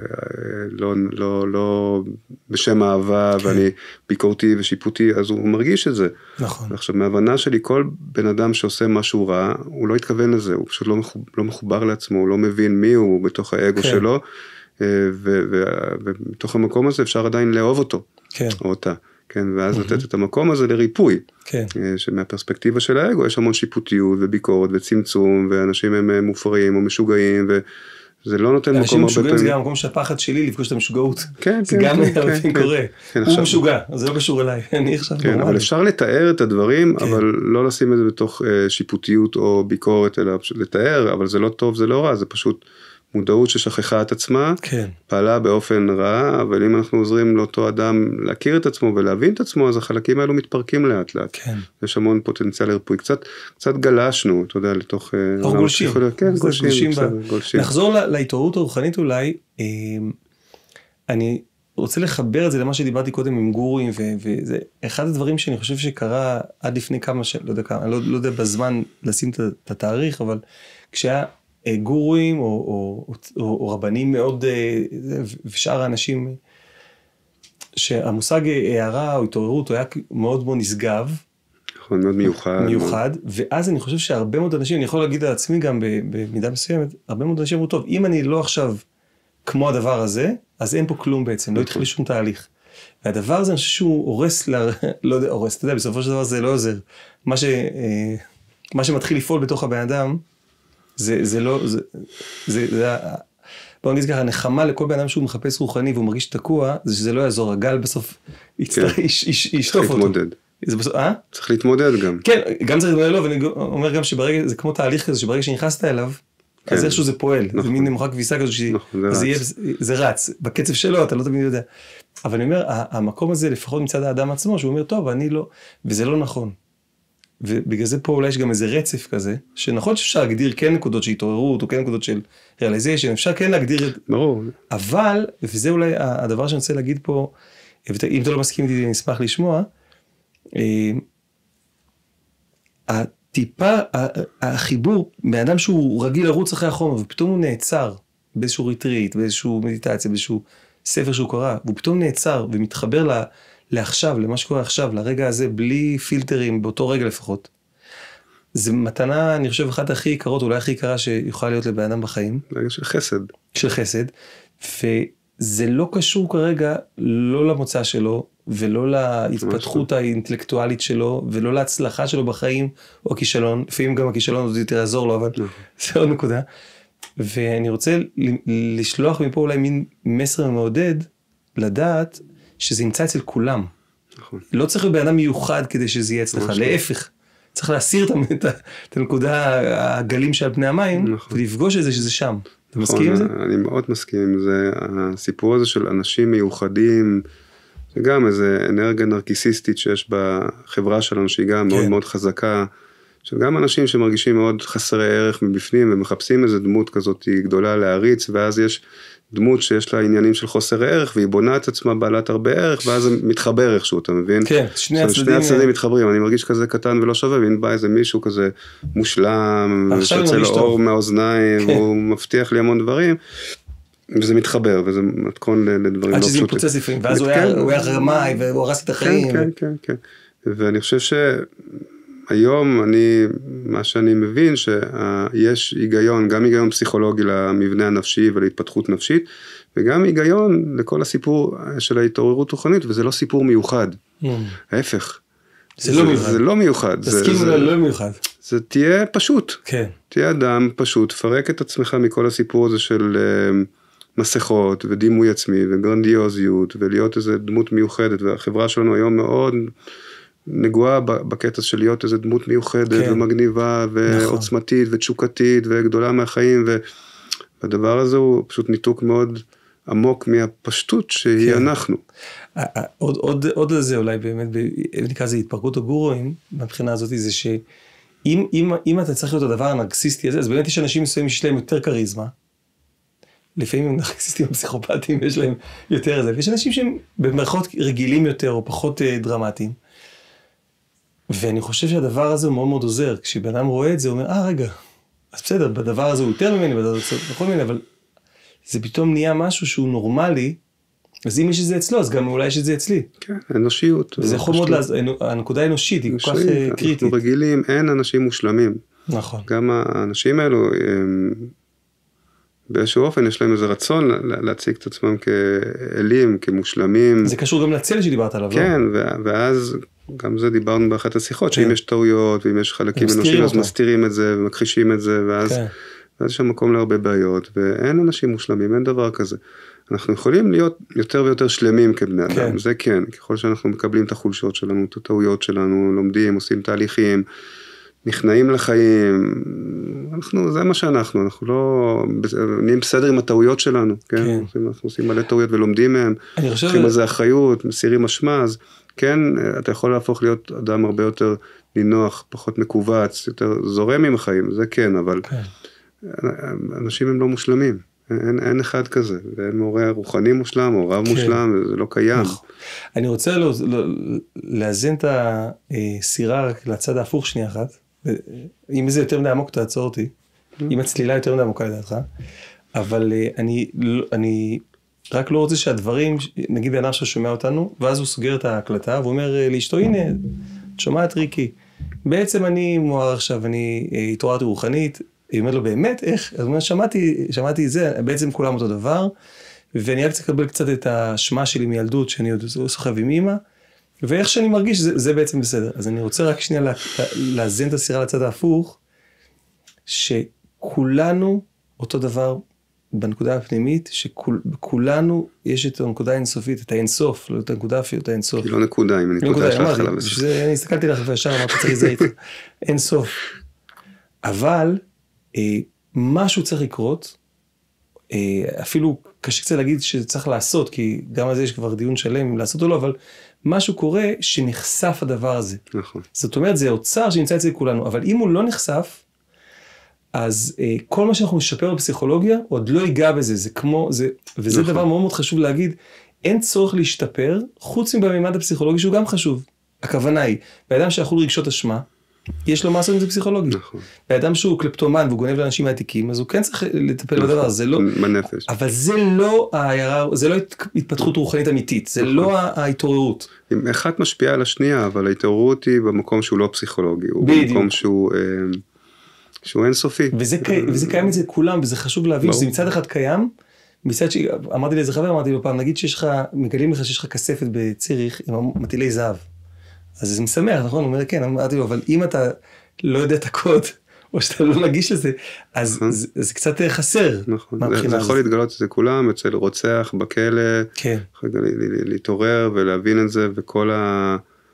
לא, לא, לא בשם אהבה, כן. ואני ביקורתי ושיפוטי, אז הוא מרגיש את זה. נכון. עכשיו, מהבנה שלי, כל בן אדם שעושה משהו רע, הוא לא התכוון לזה, הוא פשוט לא מחובר, לא מחובר לעצמו, הוא לא מבין מי הוא בתוך האגו כן. שלו, ומתוך המקום הזה אפשר עדיין לאהוב אותו, כן. או אותה, כן, ואז לתת את המקום הזה לריפוי, כן. שמהפרספקטיבה של האגו יש המון שיפוטיות וביקורת וצמצום, ואנשים הם מופרעים או משוגעים, וזה לא נותן מקום הרבה פעמים. אנשים משוגעים זה גם המקום שהפחד שלי לפגוש את המשוגעות, כן, זה כן, גם כן, הרבה כן, קורה, כן, הוא עכשיו... משוגע, זה לא קשור אליי, אני עכשיו כן, נורמלי. אבל אפשר לתאר את הדברים, כן. אבל לא לשים את זה בתוך uh, שיפוטיות או ביקורת, אלא פשוט לתאר, אבל זה לא טוב, זה לא רע, זה פשוט מודעות ששכחה את עצמה, כן. פעלה באופן רע, אבל אם אנחנו עוזרים לאותו אדם להכיר את עצמו ולהבין את עצמו, אז החלקים האלו מתפרקים לאט לאט. כן. יש המון פוטנציאל לריפוי, קצת, קצת גלשנו, אתה יודע, לתוך... אנחנו גולשים. כן, גולשים, גולשים, בסדר, ב... גולשים. נחזור לה, להתעוררות הרוחנית אולי, אני רוצה לחבר את זה למה שדיברתי קודם עם גורים, ו... וזה אחד הדברים שאני חושב שקרה עד לפני כמה, ש... לא יודע כמה, אני לא, לא יודע בזמן לשים את התאריך, אבל כשהיה גורים או, או, או, או רבנים מאוד, ושאר האנשים, שהמושג הערה או התעוררות הוא היה מאוד מאוד נשגב, נכון, מאוד מיוחד. מיוחד, ואז אני חושב שהרבה מאוד אנשים, אני יכול להגיד על עצמי גם במידה מסוימת, הרבה מאוד אנשים אמרו, טוב, אם אני לא עכשיו כמו הדבר הזה, אז אין פה כלום בעצם, לא התחיל שום תהליך. והדבר הזה, אני חושב שהוא הורס, לא יודע, הורס, אתה יודע, בסופו של דבר זה לא עוזר. מה ש, מה שמתחיל לפעול בתוך הבן אדם, זה, זה לא, זה, זה, זה, בוא נגיד ככה, נחמה לכל בן אדם שהוא מחפש רוחני והוא מרגיש תקוע, זה שזה לא יעזור, הגל בסוף ישטוף אותו. צריך להתמודד. צריך להתמודד גם. כן, גם צריך להתמודד לו, ואני אומר גם שברגע, זה כמו תהליך כזה, שברגע שנכנסת אליו, אז איכשהו זה פועל, זה מין נמוכה כביסה כזו, זה רץ, בקצב שלו, אתה לא תמיד יודע. אבל אני אומר, המקום הזה, לפחות מצד האדם עצמו, שהוא אומר, טוב, אני לא, וזה לא נכון. ובגלל זה פה אולי יש גם איזה רצף כזה, שנכון שאפשר להגדיר כן נקודות של התעוררות, או כן נקודות של realization, אפשר כן להגדיר, ברור. אבל, וזה אולי הדבר שאני רוצה להגיד פה, אם אתה לא מסכים איתי, אני אשמח לשמוע, הטיפה, החיבור, מאדם שהוא רגיל לרוץ אחרי החומר, ופתאום הוא נעצר, באיזשהו ריטריט, באיזשהו מדיטציה, באיזשהו ספר שהוא קרא, והוא פתאום נעצר, ומתחבר לה, לעכשיו, למה שקורה עכשיו, לרגע הזה, בלי פילטרים, באותו רגע לפחות. זה מתנה, אני חושב, אחת הכי יקרות, אולי הכי יקרה שיכולה להיות לבן אדם בחיים. רגע של חסד. של חסד. וזה לא קשור כרגע, לא למוצא שלו, ולא להתפתחות האינטלקטואלית שלו, ולא להצלחה שלו בחיים, או כישלון. לפעמים גם הכישלון עוד יותר יעזור לו, אבל זה עוד נקודה. ואני רוצה לשלוח מפה אולי מין מסר מעודד, לדעת, שזה נמצא אצל כולם. נכון. לא צריך להיות באדם מיוחד כדי שזה יהיה אצלך, להפך. צריך להסיר את, את הנקודה, הגלים שעל פני המים, נכון. ולפגוש את זה שזה שם. אתה נכון, מסכים עם זה? אני מאוד מסכים עם זה. הסיפור הזה של אנשים מיוחדים, זה גם איזה אנרגיה נרקיסיסטית שיש בחברה שלנו, שהיא גם כן. מאוד מאוד חזקה, שגם אנשים שמרגישים מאוד חסרי ערך מבפנים, ומחפשים איזה דמות כזאת גדולה להריץ, ואז יש דמות שיש לה עניינים של חוסר ערך, והיא בונה את עצמה בעלת הרבה ערך, ואז זה מתחבר איכשהו, אתה מבין? כן, שני הצדדים. שני הצדדים מתחברים, אני מרגיש כזה קטן ולא שווה, ואין בא איזה מישהו כזה מושלם, שיוצא לו אור מהאוזניים, והוא מבטיח לי המון דברים, וזה מתחבר, וזה מתכון לדברים לא פשוטים. עד שזה מתפוצץ לפעמים, ואז הוא היה רמאי, והוא הרס את החיים. כן, כן, כן, ואני חושב ש... היום אני, מה שאני מבין, שיש היגיון, גם היגיון פסיכולוגי למבנה הנפשי ולהתפתחות נפשית, וגם היגיון לכל הסיפור של ההתעוררות רוחנית, וזה לא סיפור מיוחד. ההפך. זה לא מיוחד. זה לא מיוחד. תסכים לא מיוחד. זה תהיה פשוט. כן. תהיה אדם פשוט, פרק את עצמך מכל הסיפור הזה של מסכות ודימוי עצמי וגרנדיוזיות, ולהיות איזה דמות מיוחדת, והחברה שלנו היום מאוד... נגועה בקטע של להיות איזו דמות מיוחדת כן. ומגניבה ועוצמתית נכון. ותשוקתית וגדולה מהחיים, והדבר הזה הוא פשוט ניתוק מאוד עמוק מהפשטות שהיא כן. אנחנו. עוד, עוד, עוד לזה אולי באמת, נקרא זה התפרקות הגורואים, מבחינה הזאת זה שאם אם, אם אתה צריך להיות הדבר הנרקסיסטי הזה, אז באמת יש אנשים מסוימים שיש להם יותר קריזמה, לפעמים הם נרקסיסטים פסיכופטיים, יש להם יותר זה, ויש אנשים שהם במרכאות רגילים יותר או פחות דרמטיים, ואני חושב שהדבר הזה הוא מאוד מאוד עוזר, כשבן אדם רואה את זה, הוא אומר, אה רגע, אז בסדר, בדבר הזה הוא יותר ממני, בדבר הזה הוא פחות ממני, אבל זה פתאום נהיה משהו שהוא נורמלי, אז אם יש את זה אצלו, אז גם אולי יש את זה אצלי. כן, אנושיות. וזה יכול מאוד, הנקודה האנושית היא כל כך קריטית. אנחנו רגילים, אין אנשים מושלמים. נכון. גם האנשים האלו, באיזשהו אופן יש להם איזה רצון להציג את עצמם כאלים, כמושלמים. זה קשור גם לצל שדיברת עליו, כן, לא? ואז גם זה דיברנו באחת השיחות, שאם יש טעויות, ואם יש חלקים אנושיים, אז מסתירים את זה, ומכחישים את זה, ואז יש שם מקום להרבה בעיות, ואין אנשים מושלמים, אין דבר כזה. אנחנו יכולים להיות יותר ויותר שלמים כבני אדם, זה כן, ככל שאנחנו מקבלים את החולשות שלנו, את הטעויות שלנו, לומדים, עושים תהליכים, נכנעים לחיים, אנחנו, זה מה שאנחנו, אנחנו לא, נהיים בסדר עם הטעויות שלנו, כן? כן. אנחנו עושים מלא טעויות ולומדים מהם, לוקחים על זה אחריות, מסירים אשמה, אז כן, אתה יכול להפוך להיות אדם הרבה יותר נינוח, פחות מקובץ, יותר זורם עם החיים, זה כן, אבל כן. אנשים הם לא מושלמים, אין, אין אחד כזה, ואין מורה רוחני מושלם, או רב כן. מושלם, זה לא קיים. נכון. אני רוצה לא, לא, לאזן את הסירה רק לצד ההפוך שנייה אחת, אם זה יותר מדי עמוק תעצור אותי, אם הצלילה יותר מדי עמוקה לדעתך, אבל אני, אני רק לא רוצה שהדברים, נגיד בן אדם ששומע אותנו, ואז הוא סוגר את ההקלטה, והוא אומר לאשתו, הנה, את שומעת ריקי, בעצם אני מואר עכשיו, אני התעוררתי רוחנית, היא אומרת לו באמת, איך? אז הוא אומר, שמעתי, שמעתי את זה, בעצם כולם אותו דבר, ואני רק צריך לקבל קצת את השמה שלי מילדות, שאני עוד סוחב עם אמא, ואיך שאני מרגיש, זה, זה בעצם בסדר. אז אני רוצה רק שנייה לה, להזין את הסירה לצד ההפוך, שכולנו אותו דבר בנקודה הפנימית, שכולנו יש את הנקודה האינסופית, את האינסוף, לא את הנקודה אפילו, את האינסוף. כי לא נקודה, אם נקודה יש לך עליו. אני הסתכלתי לך וישר, אמרתי צריך לזה איתך, אינסוף. אבל אה, משהו צריך לקרות, אה, אפילו קשה קצת להגיד שצריך לעשות, כי גם על זה יש כבר דיון שלם אם לעשות או לא, אבל משהו קורה שנחשף הדבר הזה. נכון. זאת אומרת, זה אוצר שנמצא אצל כולנו, אבל אם הוא לא נחשף, אז אה, כל מה שאנחנו נשפר בפסיכולוגיה, עוד לא ייגע בזה, זה כמו, זה, וזה נכון. דבר מאוד מאוד חשוב להגיד, אין צורך להשתפר, חוץ מבמימד הפסיכולוגי שהוא גם חשוב. הכוונה היא, באדם שיכול רגשות אשמה, יש לו מה לעשות עם זה פסיכולוגי. נכון. באדם שהוא קלפטומן והוא גונב לאנשים העתיקים, אז הוא כן צריך לטפל נכון. בדבר, זה לא... בנפש. אבל זה לא העיירה, זה לא התפתחות רוחנית אמיתית, זה נכון. לא ההתעוררות. אחת משפיעה על השנייה, אבל ההתעוררות היא במקום שהוא לא פסיכולוגי, הוא בדיוק. במקום שהוא... שהוא אינסופי. וזה, וזה קיים אצל כולם, וזה חשוב להבין שזה מצד אחד קיים, מצד שאמרתי לאיזה חבר, אמרתי לו פעם, נגיד שיש לך, מגלים לך שיש לך כספת בציריך עם מטילי זהב. אז זה משמח, נכון? הוא אומר, כן, אמרתי לו, אבל אם אתה לא יודע את הקוד, או שאתה לא מגיש לזה, אז זה, זה קצת חסר. נכון, זה, זה יכול להתגלות את זה כולם, אצל רוצח בכלא, כן. להתעורר ולהבין את זה, וכל ה...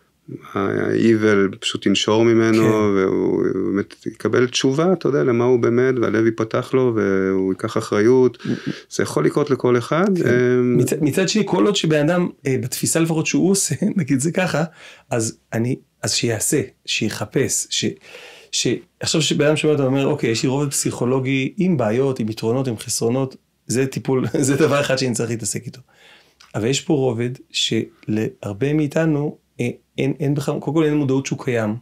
ה-evil פשוט ינשור ממנו, כן. והוא באמת יקבל תשובה, אתה יודע, למה הוא באמת, והלב ייפתח לו, והוא ייקח אחריות, זה יכול לקרות לכל אחד. כן. מצד, מצד שני, כל עוד שבן אדם, בתפיסה לפחות שהוא עושה, נגיד זה ככה, אז אני, אז שיעשה, שיחפש, ש... שעכשיו שבן אדם שומע אותם אומר, אוקיי, יש לי רובד פסיכולוגי עם בעיות, עם יתרונות, עם חסרונות, זה טיפול, זה דבר אחד שאני צריך להתעסק איתו. אבל יש פה רובד שלהרבה מאיתנו, אין, אין בכלל, קודם כל אין מודעות שהוא קיים.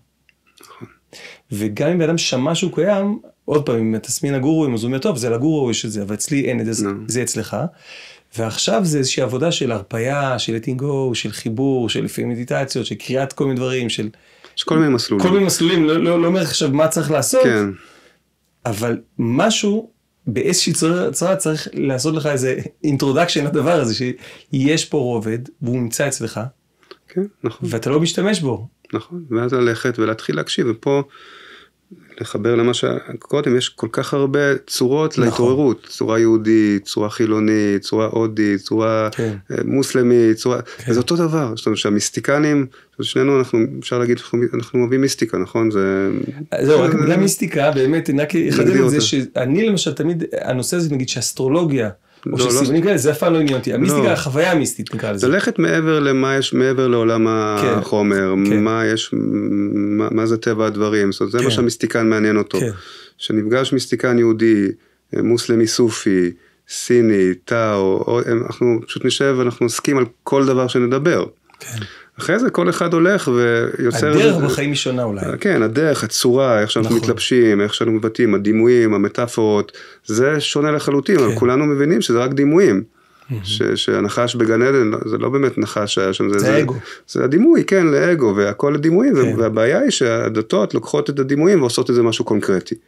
וגם אם באדם שמע שהוא קיים, עוד פעם, אם תסמין הגורו, אז הוא אומר, טוב, זה לגורו יש את זה, אבל אצלי אין את זה, זה אצלך. ועכשיו זה איזושהי עבודה של הרפאיה, של letting go, של חיבור, של לפעמים מדיטציות, של קריאת כל מיני דברים, של... יש כל מיני מסלולים. כל מיני מסלולים, לא, לא, לא אומר עכשיו מה צריך לעשות, כן. אבל משהו, באיזושהי צורה צריך לעשות לך איזה introduction לדבר הזה, שיש פה רובד, והוא נמצא אצלך, כן, נכון. ואתה לא משתמש בו. נכון, ואז ללכת ולהתחיל להקשיב, ופה לחבר למה שקודם, יש כל כך הרבה צורות נכון. להתעוררות, צורה יהודית, צורה חילונית, צורה הודית, צורה כן. מוסלמית, צורה, כן. וזה אותו דבר, זאת אומרת שהמיסטיקנים, שנינו אנחנו, אפשר להגיד, אנחנו אוהבים מיסטיקה, נכון? זה... זהו, רק בגלל מיסטיקה, באמת, רק יחדד את זה, שאני למשל תמיד, הנושא הזה, נגיד שאסטרולוגיה, או שסימנים כאלה, זה אף פעם לא עניין אותי. המיסטיקה, החוויה המיסטית נקרא לזה. ללכת מעבר למה יש, מעבר לעולם החומר, מה יש, מה זה טבע הדברים, זאת אומרת, זה מה שהמיסטיקן מעניין אותו. שנפגש מיסטיקן יהודי, מוסלמי סופי, סיני, טאו, אנחנו פשוט נשב ואנחנו עוסקים על כל דבר שנדבר. אחרי זה כל אחד הולך ויוצר... הדרך בחיים היא שונה אולי. כן, הדרך, הצורה, איך שאנחנו מתלבשים, איך שאנחנו מבטאים, הדימויים, המטאפורות, זה שונה לחלוטין, אבל כולנו מבינים שזה רק דימויים. שהנחש בגן עדן, זה לא באמת נחש שהיה שם. זה אגו. זה הדימוי, כן, לאגו, והכל הדימויים, והבעיה היא שהדתות לוקחות את הדימויים ועושות את זה משהו קונקרטי.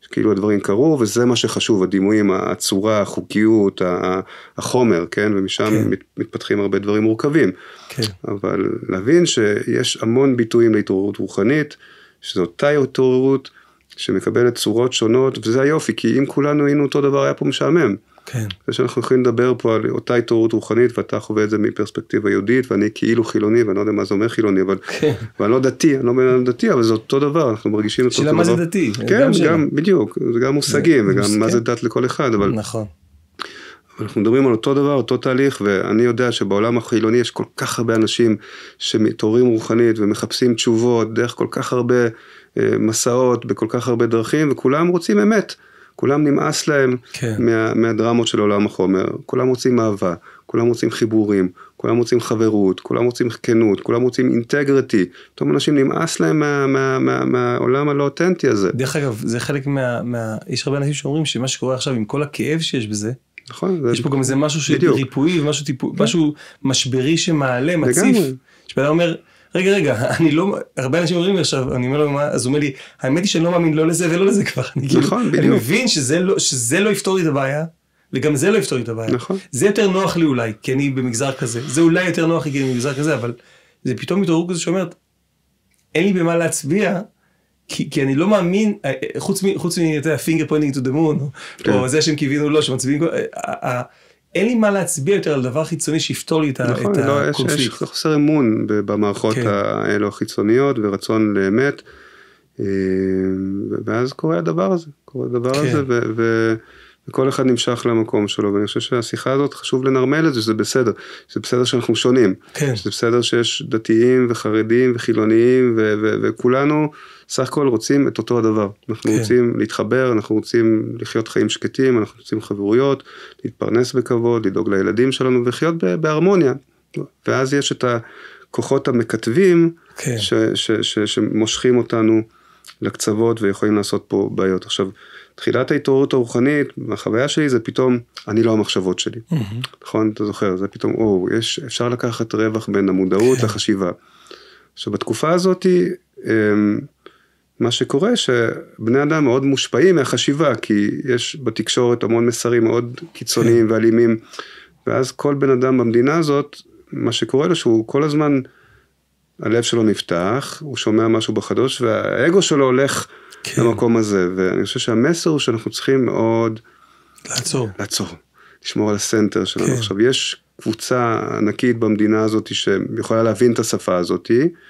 שכאילו הדברים קרו, וזה מה שחשוב, הדימויים, הצורה, החוקיות, החומר, כן? ומשם כן. מתפתחים הרבה דברים מורכבים. כן. אבל להבין שיש המון ביטויים להתעוררות רוחנית, שזו אותה התעוררות שמקבלת צורות שונות, וזה היופי, כי אם כולנו היינו אותו דבר, היה פה משעמם. כן. זה שאנחנו יכולים לדבר פה על אותה התעוררות רוחנית, ואתה חווה את זה מפרספקטיבה יהודית, ואני כאילו חילוני, ואני לא יודע מה זה אומר חילוני, אבל, כן. ואני לא דתי, אני לא בן דתי, אבל זה אותו דבר, אנחנו מרגישים אותו דבר. שאלה מה זה דתי? כן, גם, גם בדיוק, זה גם מושגים, וגם מה זה דת לכל אחד, אבל... נכון. אנחנו מדברים על אותו דבר, אותו תהליך, ואני יודע שבעולם החילוני יש כל כך הרבה אנשים שמתעוררים רוחנית ומחפשים תשובות, דרך כל כך הרבה מסעות, בכל כך הרבה דרכים, וכולם רוצים אמת. כולם נמאס להם כן. מה, מהדרמות של עולם החומר, כולם רוצים אהבה, כולם רוצים חיבורים, כולם רוצים חברות, כולם רוצים כנות, כולם רוצים אינטגריטי, פתאום אנשים נמאס להם מה, מה, מה, מהעולם הלא אותנטי הזה. דרך אגב, זה חלק מה, מה... יש הרבה אנשים שאומרים שמה שקורה עכשיו עם כל הכאב שיש בזה, נכון, יש פה גם איזה משהו של ריפואי, משהו, טיפו, משהו משברי שמעלה, מציף, שבאדם אומר, רגע, רגע, אני לא, הרבה אנשים אומרים לי עכשיו, אני אומר לו מה, אז הוא אומר לי, האמת היא שאני לא מאמין לא לזה ולא לזה כבר, נכון, בדיוק. אני מבין שזה לא, שזה לא יפתור לי את הבעיה, וגם זה לא יפתור לי את הבעיה. נכון. זה יותר נוח לי אולי, כי אני במגזר כזה, זה אולי יותר נוח לי כי אני במגזר כזה, אבל זה פתאום מתעוררות כזה שאומרת, אין לי במה להצביע, כי, כי אני לא מאמין, חוץ מ, חוץ מ, אתה יודע, finger pointing to the moon, כן. או זה שהם קיווינו לא, שמצביעים, אין לי מה להצביע יותר על דבר חיצוני שיפתור לי את נכון, לא, הקונפליקט. יש, יש חוסר אמון במערכות כן. האלו החיצוניות ורצון לאמת, ואז קורה הדבר הזה, קורה הדבר כן. הזה, ו, ו, וכל אחד נמשך למקום שלו, ואני חושב שהשיחה הזאת חשוב לנרמל את זה, שזה בסדר, שזה בסדר שאנחנו שונים, כן. שזה בסדר שיש דתיים וחרדים וחילוניים, ו, ו, וכולנו סך הכל רוצים את אותו הדבר, אנחנו כן. רוצים להתחבר, אנחנו רוצים לחיות חיים שקטים, אנחנו רוצים חברויות, להתפרנס בכבוד, לדאוג לילדים שלנו, ולחיות בהרמוניה, ואז יש את הכוחות המכתבים, כן. ש, ש, ש, שמושכים אותנו לקצוות, ויכולים לעשות פה בעיות. עכשיו, תחילת ההתעוררות הרוחנית, החוויה שלי זה פתאום, אני לא המחשבות שלי. Mm-hmm. נכון, אתה זוכר, זה פתאום, או, יש, אפשר לקחת רווח בין המודעות כן. לחשיבה. עכשיו, בתקופה הזאת, מה שקורה שבני אדם מאוד מושפעים מהחשיבה, כי יש בתקשורת המון מסרים מאוד קיצוניים כן. ואלימים, ואז כל בן אדם במדינה הזאת, מה שקורה לו שהוא כל הזמן, הלב שלו נפתח, הוא שומע משהו בחדוש, והאגו שלו הולך כן. למקום הזה, ואני חושב שהמסר הוא שאנחנו צריכים מאוד לעצור, לעצור, לשמור על הסנטר שלנו. כן. עכשיו, יש קבוצה ענקית במדינה הזאת, שיכולה להבין את השפה הזאת,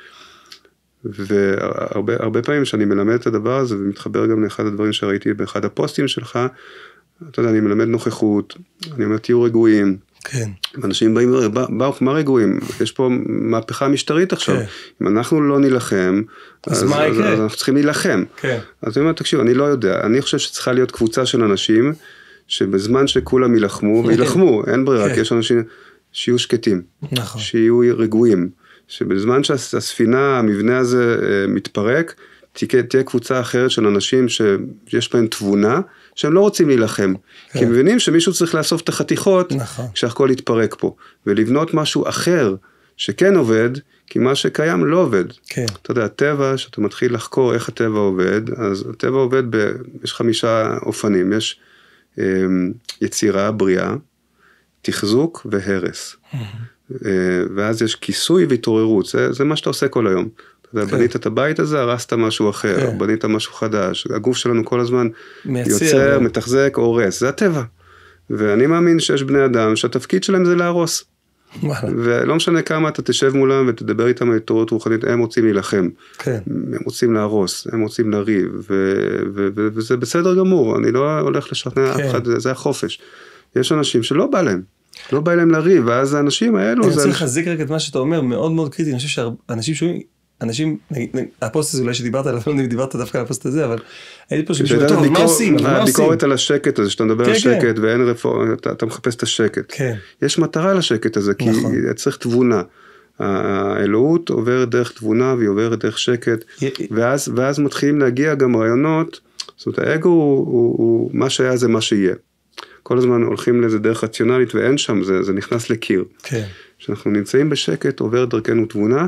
והרבה הרבה פעמים שאני מלמד את הדבר הזה, ומתחבר גם לאחד הדברים שראיתי באחד הפוסטים שלך, אתה יודע, אני מלמד נוכחות, אני אומר, תהיו רגועים, כן. אנשים באים, באו, מה רגועים? יש פה מהפכה משטרית עכשיו. כן. אם אנחנו לא נילחם, אז, אז, אז, אז אנחנו צריכים להילחם. כן. אז אני אומר, תקשיב, אני לא יודע, אני חושב שצריכה להיות קבוצה של אנשים, שבזמן שכולם ילחמו, וילחמו, אין ברירה, כי יש אנשים שיהיו שקטים, נכון. שיהיו רגועים, שבזמן שהספינה, המבנה הזה מתפרק, תהיה קבוצה אחרת של אנשים שיש בהם תבונה, שהם לא רוצים להילחם, כן. כי הם מבינים שמישהו צריך לאסוף את החתיכות, נכון. כשהכל יתפרק פה, ולבנות משהו אחר, שכן עובד, כי מה שקיים לא עובד. כן. אתה יודע, הטבע, שאתה מתחיל לחקור איך הטבע עובד, אז הטבע עובד, ב, יש חמישה אופנים, יש אה, יצירה, בריאה, תחזוק והרס. Mm-hmm. אה, ואז יש כיסוי והתעוררות, זה, זה מה שאתה עושה כל היום. אתה יודע, כן. בנית את הבית הזה, הרסת משהו אחר, כן. בנית משהו חדש, הגוף שלנו כל הזמן מייצר, יוצר, מתחזק, הורס, זה הטבע. ואני מאמין שיש בני אדם שהתפקיד שלהם זה להרוס. ולא משנה כמה אתה תשב מולם ותדבר איתם על התעוררות רוחנית, הם רוצים להילחם, כן. הם רוצים להרוס, הם רוצים לריב, ו- ו- ו- וזה בסדר גמור, אני לא הולך לשכנע כן. אף אחד, זה, זה החופש. יש אנשים שלא בא להם, לא בא להם לריב, ואז האנשים האלו... אני רוצה לחזק רק את מה שאתה אומר, מאוד מאוד קריטי, אני חושב שאנשים שומעים, אנשים, הפוסט הזה אולי שדיברת עליו, לא יודע אם דיברת דווקא על הפוסט הזה, אבל הייתי פה שמישהו, טוב, מה עושים? הביקורת על השקט הזה, שאתה מדבר על שקט, ואין רפורמה, אתה מחפש את השקט. יש מטרה לשקט הזה, כי צריך תבונה. האלוהות עוברת דרך תבונה, והיא עוברת דרך שקט, ואז מתחילים להגיע גם רעיונות, זאת אומרת, האגו הוא, מה שהיה זה מה שיהיה. כל הזמן הולכים לאיזה דרך רציונלית, ואין שם, זה נכנס לקיר. כשאנחנו נמצאים בשקט, עוברת דרכנו תבונה,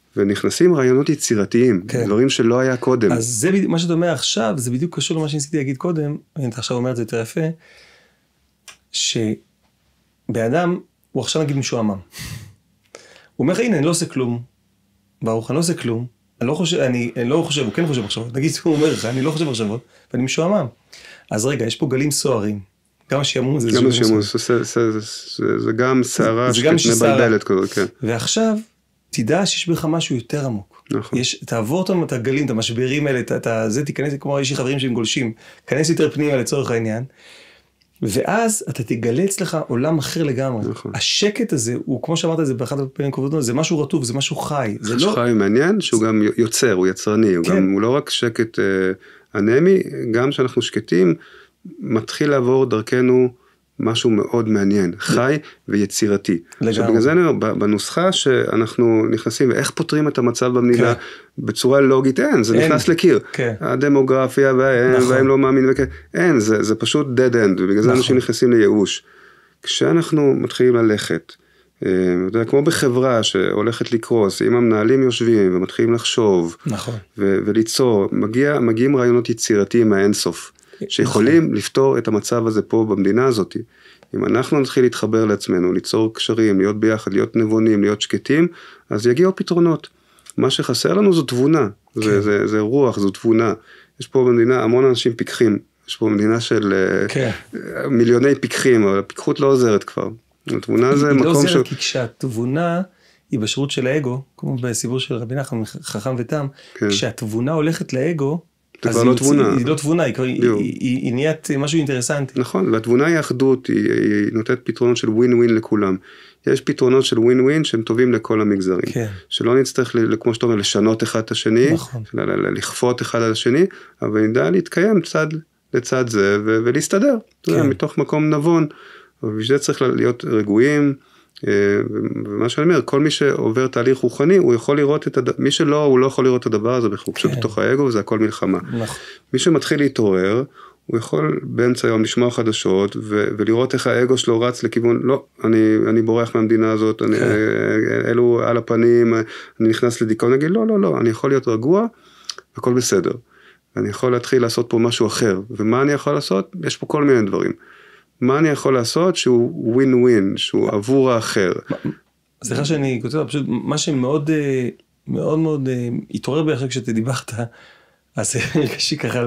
ונכנסים רעיונות יצירתיים, כן. דברים שלא היה קודם. אז זה מה שאתה אומר עכשיו, זה בדיוק קשור למה שניסיתי להגיד קודם, אני עכשיו אומר את זה יותר יפה, שבאדם, הוא עכשיו נגיד משועמם. הוא אומר, הנה, אני לא עושה כלום, ברוך, אני לא עושה כלום, אני לא חושב, אני, אני לא חושב, הוא כן חושב מחשבות, נגיד, הוא אומר לך, אני לא חושב מחשבות, ואני משועמם. אז רגע, יש פה גלים סוערים, גם השעמום זה... גם השעמום, זה גם שערה שמבלבלת כזאת, כן. ועכשיו, תדע שיש בך משהו יותר עמוק. נכון. יש, תעבור אותם את הגלים, את המשברים האלה, את זה, תיכנס, כמו יש לי חברים שהם גולשים, כנס יותר פנימה לצורך העניין, ואז אתה תגלה אצלך עולם אחר לגמרי. נכון. השקט הזה, הוא כמו שאמרת את זה באחת הפעמים קובעות, זה משהו רטוב, זה משהו חי. זה לא... חי מעניין שהוא גם יוצר, הוא יצרני, הוא, כן. גם, הוא לא רק שקט אה, אנמי, גם שאנחנו שקטים, מתחיל לעבור דרכנו משהו מאוד מעניין, חי ויצירתי. עכשיו, בגלל זה אני אומר, בנוסחה שאנחנו נכנסים, ואיך פותרים את המצב במדינה, כן. בצורה לוגית, אין, זה אין. נכנס לקיר. כן. הדמוגרפיה והאין, נכון. והאם לא מאמין, וכן. אין, זה, זה פשוט dead end, ובגלל זה נכון. אנשים נכנסים לייאוש. כשאנחנו מתחילים ללכת, יודע, כמו בחברה שהולכת לקרוס, אם המנהלים יושבים ומתחילים לחשוב, נכון. ו- וליצור, מגיע, מגיעים רעיונות יצירתיים מהאינסוף. שיכולים לפתור את המצב הזה פה במדינה הזאת. אם אנחנו נתחיל להתחבר לעצמנו, ליצור קשרים, להיות ביחד, להיות נבונים, להיות שקטים, אז יגיעו פתרונות. מה שחסר לנו זו תבונה, כן. זה, זה, זה רוח, זו תבונה. יש פה במדינה המון אנשים פיקחים, יש פה מדינה של כן. מיליוני פיקחים, אבל הפיקחות לא עוזרת כבר. התבונה זה מקום ש... היא לא עוזרת כי כשהתבונה היא בשירות של האגו, כמו בסיפור של רבי נחמן, חכם ותם, כן. כשהתבונה הולכת לאגו, זה כבר לא תבונה. היא לא תבונה, היא נהיית משהו אינטרסנטי. נכון, והתבונה היא אחדות, היא נותנת פתרונות של ווין ווין לכולם. יש פתרונות של ווין ווין שהם טובים לכל המגזרים. שלא נצטרך, כמו שאתה אומר, לשנות אחד את השני, לכפות אחד על השני, אבל נדע להתקיים צד לצד זה ולהסתדר, מתוך מקום נבון. ובשביל זה צריך להיות רגועים, ומה שאני אומר, כל מי שעובר תהליך רוחני, הוא יכול לראות את הדבר, מי שלא, הוא לא יכול לראות את הדבר הזה, הוא פשוט בתוך האגו, וזה הכל מלחמה. מי שמתחיל להתעורר, הוא יכול באמצע היום לשמוע חדשות, ולראות איך האגו שלו רץ לכיוון, לא, אני בורח מהמדינה הזאת, אלו על הפנים, אני נכנס לדיכאון, נגיד, לא, לא, לא, אני יכול להיות רגוע, הכל בסדר. אני יכול להתחיל לעשות פה משהו אחר, ומה אני יכול לעשות? יש פה כל מיני דברים. מה אני יכול לעשות שהוא ווין ווין, שהוא עבור האחר. סליחה שאני כותב, פשוט מה שמאוד מאוד מאוד התעורר בי אחרי כשאתה דיברת, אז הרגשי ככה,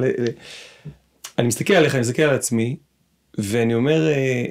אני מסתכל עליך, אני מסתכל על עצמי, ואני אומר,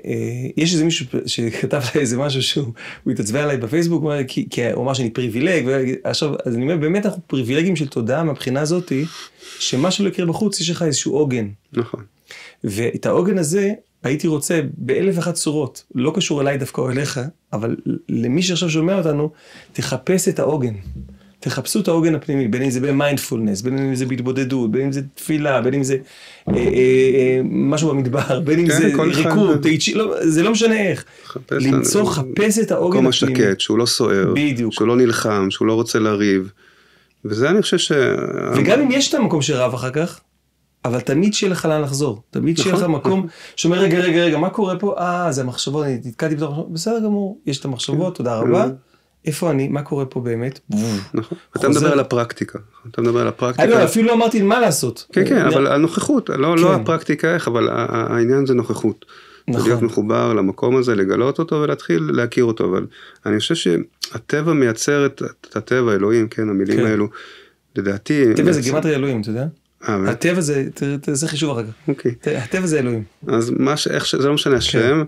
יש איזה מישהו שכתב לי איזה משהו שהוא התעצבן עליי בפייסבוק, כי הוא אמר שאני פריבילג, ועכשיו, אז אני אומר, באמת אנחנו פריבילגים של תודעה מהבחינה הזאת, שמה שלא יקרה בחוץ, יש לך איזשהו עוגן. נכון. ואת העוגן הזה, הייתי רוצה באלף ואחת צורות, לא קשור אליי דווקא או אליך, אבל למי שעכשיו שומע אותנו, תחפש את העוגן. תחפשו את העוגן הפנימי, בין אם זה במיינדפולנס, בין אם זה בהתבודדות, בין אם זה תפילה, בין אם זה אה, אה, אה, משהו במדבר, בין אם כן, זה ריקוד, תאיצ'י, לא, זה לא משנה איך. למצוא, חפש את העוגן הפנימי. מקום השקט, שהוא לא סוער, בדיוק. שהוא לא נלחם, שהוא לא רוצה לריב. וזה אני חושב ש... וגם אם יש את המקום שרב אחר כך, אבל תמיד שיהיה לך לאן לחזור, תמיד שיהיה לך מקום שאומר רגע רגע רגע מה קורה פה, אה זה המחשבות, אני נתקעתי בתוך המחשבות, בסדר גמור, יש את המחשבות, תודה רבה, איפה אני, מה קורה פה באמת? נכון, אתה מדבר על הפרקטיקה, אתה מדבר על הפרקטיקה. אפילו לא אמרתי מה לעשות. כן כן, אבל הנוכחות, לא הפרקטיקה איך, אבל העניין זה נוכחות. להיות מחובר למקום הזה, לגלות אותו ולהתחיל להכיר אותו, אבל אני חושב שהטבע מייצר את הטבע, אלוהים, כן, המילים האלו, לדעתי... טבע זה גימטריה אלוהים, אתה יודע? הטבע זה, זה חישוב אחר כך. הטבע זה אלוהים. אז מה ש... איך ש... זה לא משנה, השם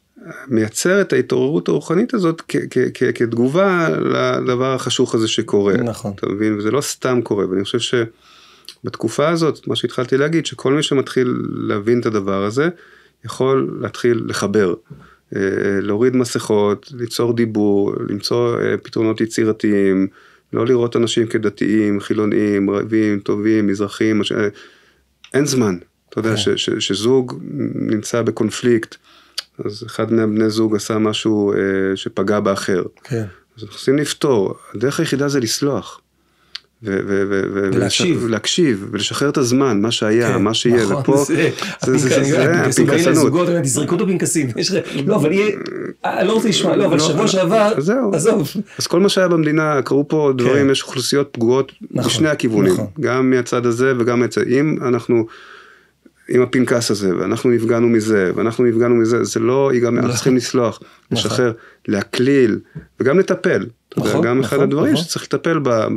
מייצר את ההתעוררות הרוחנית הזאת כתגובה לדבר החשוך הזה שקורה. נכון. אתה מבין? וזה לא סתם קורה, ואני חושב שבתקופה הזאת, מה שהתחלתי להגיד, שכל מי שמתחיל להבין את הדבר הזה, יכול להתחיל לחבר, להוריד מסכות, ליצור דיבור, למצוא פתרונות יצירתיים, לא לראות אנשים כדתיים, חילוניים, רעבים, טובים, מזרחים, אין זמן. אתה יודע, ש, ש, שזוג נמצא בקונפליקט, אז אחד מהבני זוג עשה משהו שפגע באחר. כן. אז אנחנו צריכים לפתור. הדרך היחידה זה לסלוח. ולהקשיב. ולהקשיב, ולשחרר את הזמן, מה שהיה, מה שיהיה, ופה, זה הפנקסים, תזרקו אותו פנקסים, לא, אבל יהיה, אני לא רוצה לשמוע, לא, אבל שבוע שעבר, עזוב. אז כל מה שהיה במדינה, קראו פה דברים, יש אוכלוסיות פגועות בשני הכיוונים, גם מהצד הזה וגם מהצד, אם אנחנו, עם הפנקס הזה, ואנחנו נפגענו מזה, ואנחנו נפגענו מזה, זה לא, אנחנו צריכים לסלוח, לשחרר, להקליל, וגם לטפל. גם אחד הדברים שצריך לטפל,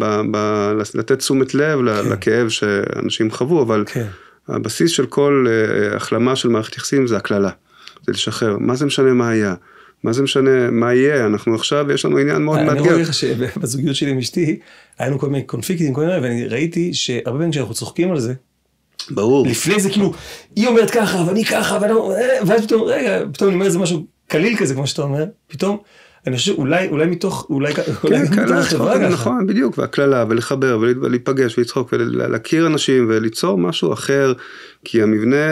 לתת תשומת לב לכאב שאנשים חוו, אבל הבסיס של כל החלמה של מערכת יחסים זה הכללה, זה לשחרר. מה זה משנה מה היה? מה זה משנה מה יהיה? אנחנו עכשיו, יש לנו עניין מאוד מאתגר. אני רואה לך שבזוגיות שלי עם אשתי, היינו כל מיני קונפליקטים, ואני ראיתי שהרבה פעמים כשאנחנו צוחקים על זה, ברור. לפני זה כאילו, היא אומרת ככה, ואני ככה, ואז פתאום, רגע, פתאום אני אומר איזה משהו קליל כזה, כמו שאתה אומר, פתאום, אני חושב, אולי, אולי מתוך, אולי, אולי מתוך החברה ככה. נכון, בדיוק, והכללה, ולחבר, ולהיפגש, ולצחוק, ולהכיר אנשים, וליצור משהו אחר, כי המבנה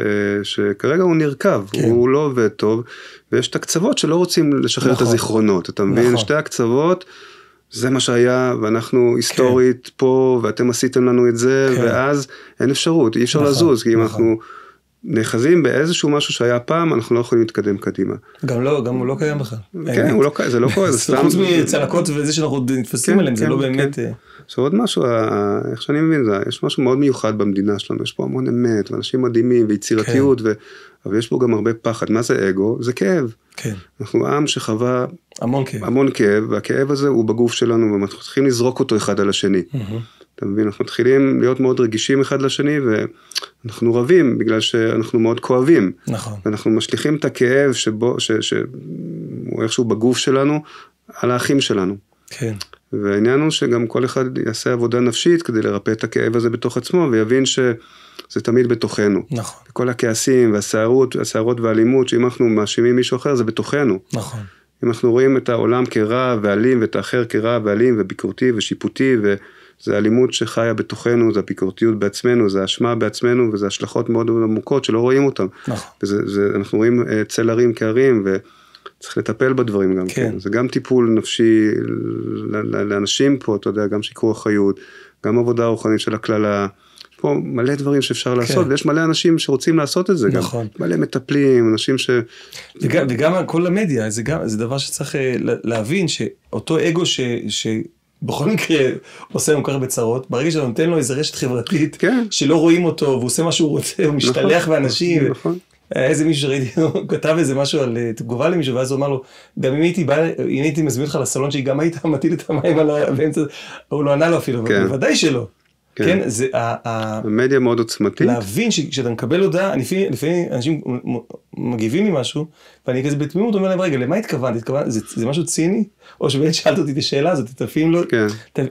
שכרגע הוא נרכב, הוא לא עובד טוב, ויש את הקצוות שלא רוצים לשחרר את הזיכרונות, אתה מבין? שתי הקצוות, זה מה שהיה, ואנחנו היסטורית פה, ואתם עשיתם לנו את זה, ואז אין אפשרות, אי אפשר לזוז, כי אם אנחנו נאחזים באיזשהו משהו שהיה פעם, אנחנו לא יכולים להתקדם קדימה. גם לא, גם הוא לא קיים בכלל. כן, זה לא קורה, זה סתם. חוץ מצלקות וזה שאנחנו נתפסים עליהם, זה לא באמת. עכשיו עוד משהו, איך שאני מבין, יש משהו מאוד מיוחד במדינה שלנו, יש פה המון אמת, ואנשים מדהימים, ויצירתיות, אבל יש פה גם הרבה פחד. מה זה אגו? זה כאב. כן. אנחנו עם שחווה המון כאב. המון כאב, והכאב הזה הוא בגוף שלנו, ואנחנו צריכים לזרוק אותו אחד על השני. אתה מבין, אנחנו מתחילים להיות מאוד רגישים אחד לשני, ואנחנו רבים, בגלל שאנחנו מאוד כואבים. נכון. ואנחנו משליכים את הכאב שבו, שהוא איכשהו בגוף שלנו, על האחים שלנו. כן. והעניין הוא שגם כל אחד יעשה עבודה נפשית, כדי לרפא את הכאב הזה בתוך עצמו, ויבין שזה תמיד בתוכנו. נכון. וכל הכעסים והסערות, הסערות והאלימות, שאם אנחנו מאשימים מישהו אחר, זה בתוכנו. נכון. אם אנחנו רואים את העולם כרע ואלים, ואת האחר כרע ואלים, וביקורתי ושיפוטי, וזה האלימות שחיה בתוכנו, זה הביקורתיות בעצמנו, זה האשמה בעצמנו, וזה השלכות מאוד עמוקות שלא רואים אותן. נכון. וזה, זה, אנחנו רואים צל הרים כהרים, וצריך לטפל בדברים גם כן. כן. זה גם טיפול נפשי לאנשים פה, אתה יודע, גם שיקרו אחריות, גם עבודה רוחנית של הכללה, יש פה מלא דברים שאפשר לעשות, כן. ויש מלא אנשים שרוצים לעשות את זה, נכון. גם מלא מטפלים, אנשים ש... וגם, וגם כל המדיה, זה, גם, זה דבר שצריך להבין, שאותו אגו ש... ש... בכל מקרה עושה לנו ככה בצרות, ברגע שאתה נותן לו איזו רשת חברתית, כן. שלא רואים אותו, והוא עושה מה שהוא רוצה, הוא משתלח נכון, באנשים. נכון. איזה מישהו שראיתי, הוא כתב איזה משהו על תגובה למישהו, ואז הוא אמר לו, גם אם הייתי, בא, אם הייתי מזמין אותך לסלון, שהיא גם היית מטיל את המים על האמצע, הוא לא ענה לו אפילו, כן. בוודאי שלא. כן, כן זה... המדיה מאוד עוצמתית. להבין שכשאתה מקבל הודעה, לפעמים, לפעמים אנשים מגיבים לי משהו, ואני כזה בתמימות אומר להם, רגע, למה התכוונת? התכוונת זה, זה משהו ציני? או שבאמת שאלת אותי את השאלה הזאת, תפעים לו, כן.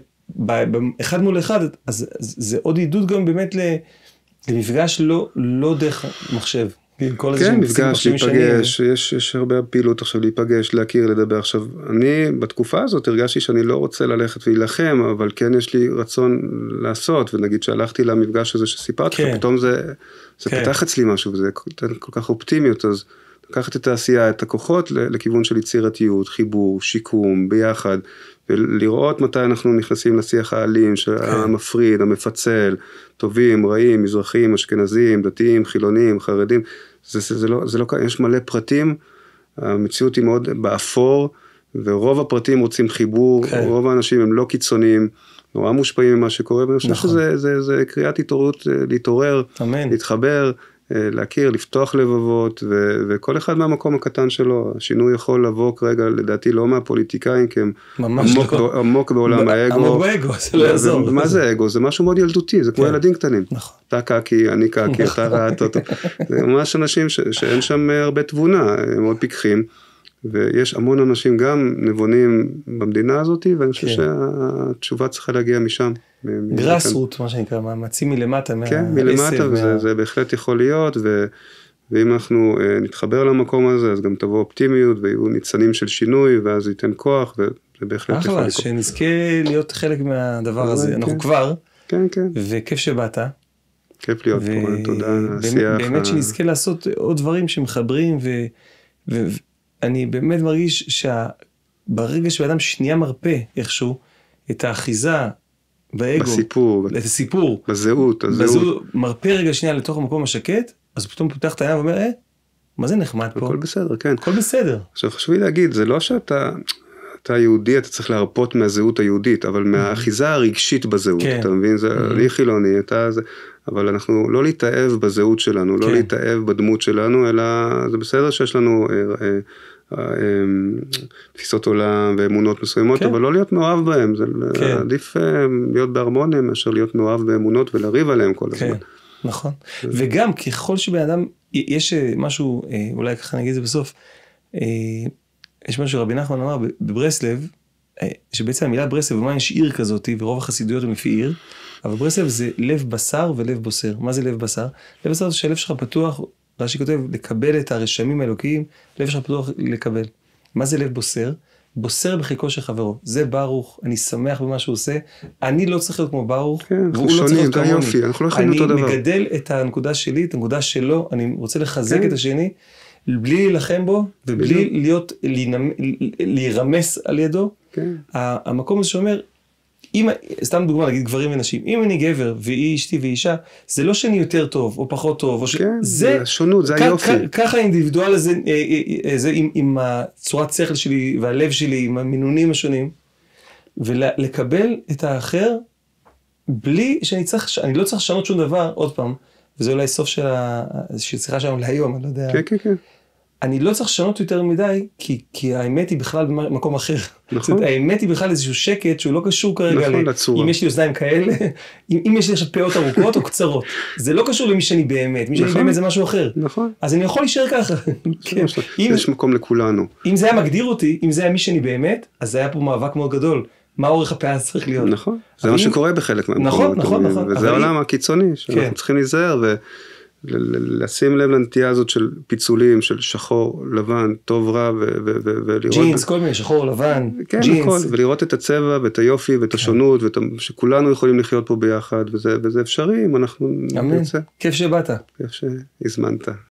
אחד מול אחד, אז זה עוד עידוד גם באמת למפגש לא, לא דרך מחשב. כן, מפגש, להיפגש, יש, יש הרבה פעילות עכשיו להיפגש, להכיר, לדבר. עכשיו, אני בתקופה הזאת הרגשתי שאני לא רוצה ללכת ולהילחם, אבל כן יש לי רצון לעשות, ונגיד שהלכתי למפגש הזה שסיפרתי, כן. פתאום זה, זה כן. פתח אצלי משהו, וזה כל כך אופטימיות, אז לקחת את העשייה, את הכוחות לכיוון של יצירתיות, חיבור, שיקום, ביחד, ולראות מתי אנחנו נכנסים לשיח האלים, המפריד, המפצל, טובים, רעים, מזרחים, אשכנזים, דתיים, חילונים, חרדים, זה, זה, זה לא, זה לא, יש מלא פרטים, המציאות היא מאוד באפור, ורוב הפרטים רוצים חיבור, okay. רוב האנשים הם לא קיצוניים, נורא מושפעים ממה שקורה, ואני חושב נכון. שזה זה, זה קריאת התעוררות, להתעורר, אמן. להתחבר, להכיר, לפתוח לבבות, ו- וכל אחד מהמקום הקטן שלו, השינוי יכול לבוא כרגע, לדעתי לא מהפוליטיקאים, כי הם עמוק, לא. עמוק בעולם האגו. עמוק באגו, זה לא יעזור. מה זה אגו? זה משהו מאוד ילדותי, זה כמו כן. ילדים קטנים. נכון. אתה קקי, אני קקי, אתה רעת אותו. זה ממש אנשים ש- שאין שם הרבה תבונה, הם מאוד פיקחים, ויש המון אנשים גם נבונים במדינה הזאת, ואני חושב כן. שהתשובה צריכה להגיע משם. גרסרות, מה שנקרא, מאמצים מלמטה, כן, מלמטה, וזה זה בהחלט יכול להיות, ו, ואם אנחנו uh, נתחבר למקום הזה, אז גם תבוא אופטימיות, ויהיו ניצנים של שינוי, ואז ייתן כוח, וזה בהחלט יכול לקרות. אחלה, שנזכה להיות חלק מהדבר הזה, אנחנו כן. כבר, כן, כן. וכיף שבאת. כיף להיות ו... פה, תודה, השיח. באמת שנזכה לעשות עוד דברים שמחברים, ואני באמת מרגיש שברגע שבאדם שנייה מרפא איכשהו, את האחיזה, באגו. בסיפור. את הסיפור. בזהות, הזהות. בזהות, מרפא רגע שנייה לתוך המקום השקט, אז פתאום פותח את העיניים ואומר, אה, מה זה נחמד פה? הכל בסדר, כן. הכל בסדר. עכשיו חשוב לי להגיד, זה לא שאתה, אתה יהודי, אתה צריך להרפות מהזהות היהודית, אבל מהאחיזה הרגשית בזהות, כן. אתה מבין? זה אני חילוני, אתה זה, אבל אנחנו לא להתאהב בזהות שלנו, לא כן. להתאהב בדמות שלנו, אלא זה בסדר שיש לנו אה, אה, אה, תפיסות עולם ואמונות מסוימות, כן. אבל לא להיות מאוהב בהם, זה כן. עדיף אה, להיות בהרמוניה, מאשר להיות מאוהב באמונות ולריב עליהם כל הזמן. כן. נכון, וגם ככל שבן אדם, יש משהו, אולי ככה נגיד את זה בסוף, יש משהו רבי נחמן אמר בברסלב, שבעצם המילה ברסלב, ומה יש עיר כזאת, ורוב החסידויות הם לפי עיר, אבל ברסלב זה לב בשר ולב בוסר. מה זה לב בשר? לב בשר זה שהלב שלך פתוח, רש"י כותב, לקבל את הרשמים האלוקיים, לב שלך פתוח לקבל. מה זה לב בוסר? בוסר בחיקו של חברו. זה ברוך, אני שמח במה שהוא עושה, אני לא צריך להיות כמו ברוך, כן, והוא לא צריך להיות כמוני. יופי, אנחנו לא יכולים אותו דבר. אני מגדל את הנקודה שלי, את הנקודה שלו, אני רוצה לחזק כן. את השני, בלי להילחם בו, ובלי בדיוק. להיות, להירמס על ידו. כן. המקום הזה שאומר, אם, סתם דוגמה, להגיד גברים ונשים, אם אני גבר, והיא אשתי ואישה, זה לא שאני יותר טוב, או פחות טוב, או ש... כן, זה השונות, זה היופי. ככה האינדיבידואל הזה, זה עם, עם הצורת שכל שלי, והלב שלי, עם המינונים השונים, ולקבל את האחר, בלי שאני צריך, אני לא צריך לשנות שום דבר, עוד פעם, וזה אולי סוף של השיחה שלנו להיום, אני לא יודע. כן, כן, כן. אני לא צריך לשנות יותר מדי, כי, כי האמת היא בכלל במקום אחר. נכון. זאת, האמת היא בכלל איזשהו שקט, שהוא לא קשור כרגע, נכון, לצורה. אם יש לי אוזניים כאלה, אם, אם יש לי עכשיו פאות ארוכות או קצרות. זה לא קשור למי שאני באמת, מי שאני נכון. באמת זה משהו אחר. נכון. אז אני יכול להישאר ככה. כן. אם, יש מקום לכולנו. אם זה היה מגדיר אותי, אם זה היה מי שאני באמת, אז זה היה פה מאבק מאוד גדול. מה אורך הפאה צריך להיות? נכון. זה מה שקורה בחלק מהמקומות. נכון, נכון, נכון. וזה העולם הקיצוני, שאנחנו צריכים להיזהר ו... לשים לב לנטייה הזאת של פיצולים, של שחור, לבן, טוב רע, ולראות... ג'ינס, כל מיני, שחור, לבן, כן, הכל, ולראות את הצבע, ואת היופי, ואת השונות, שכולנו יכולים לחיות פה ביחד, וזה אפשרי, אם אנחנו נרצה. כיף שבאת. כיף שהזמנת.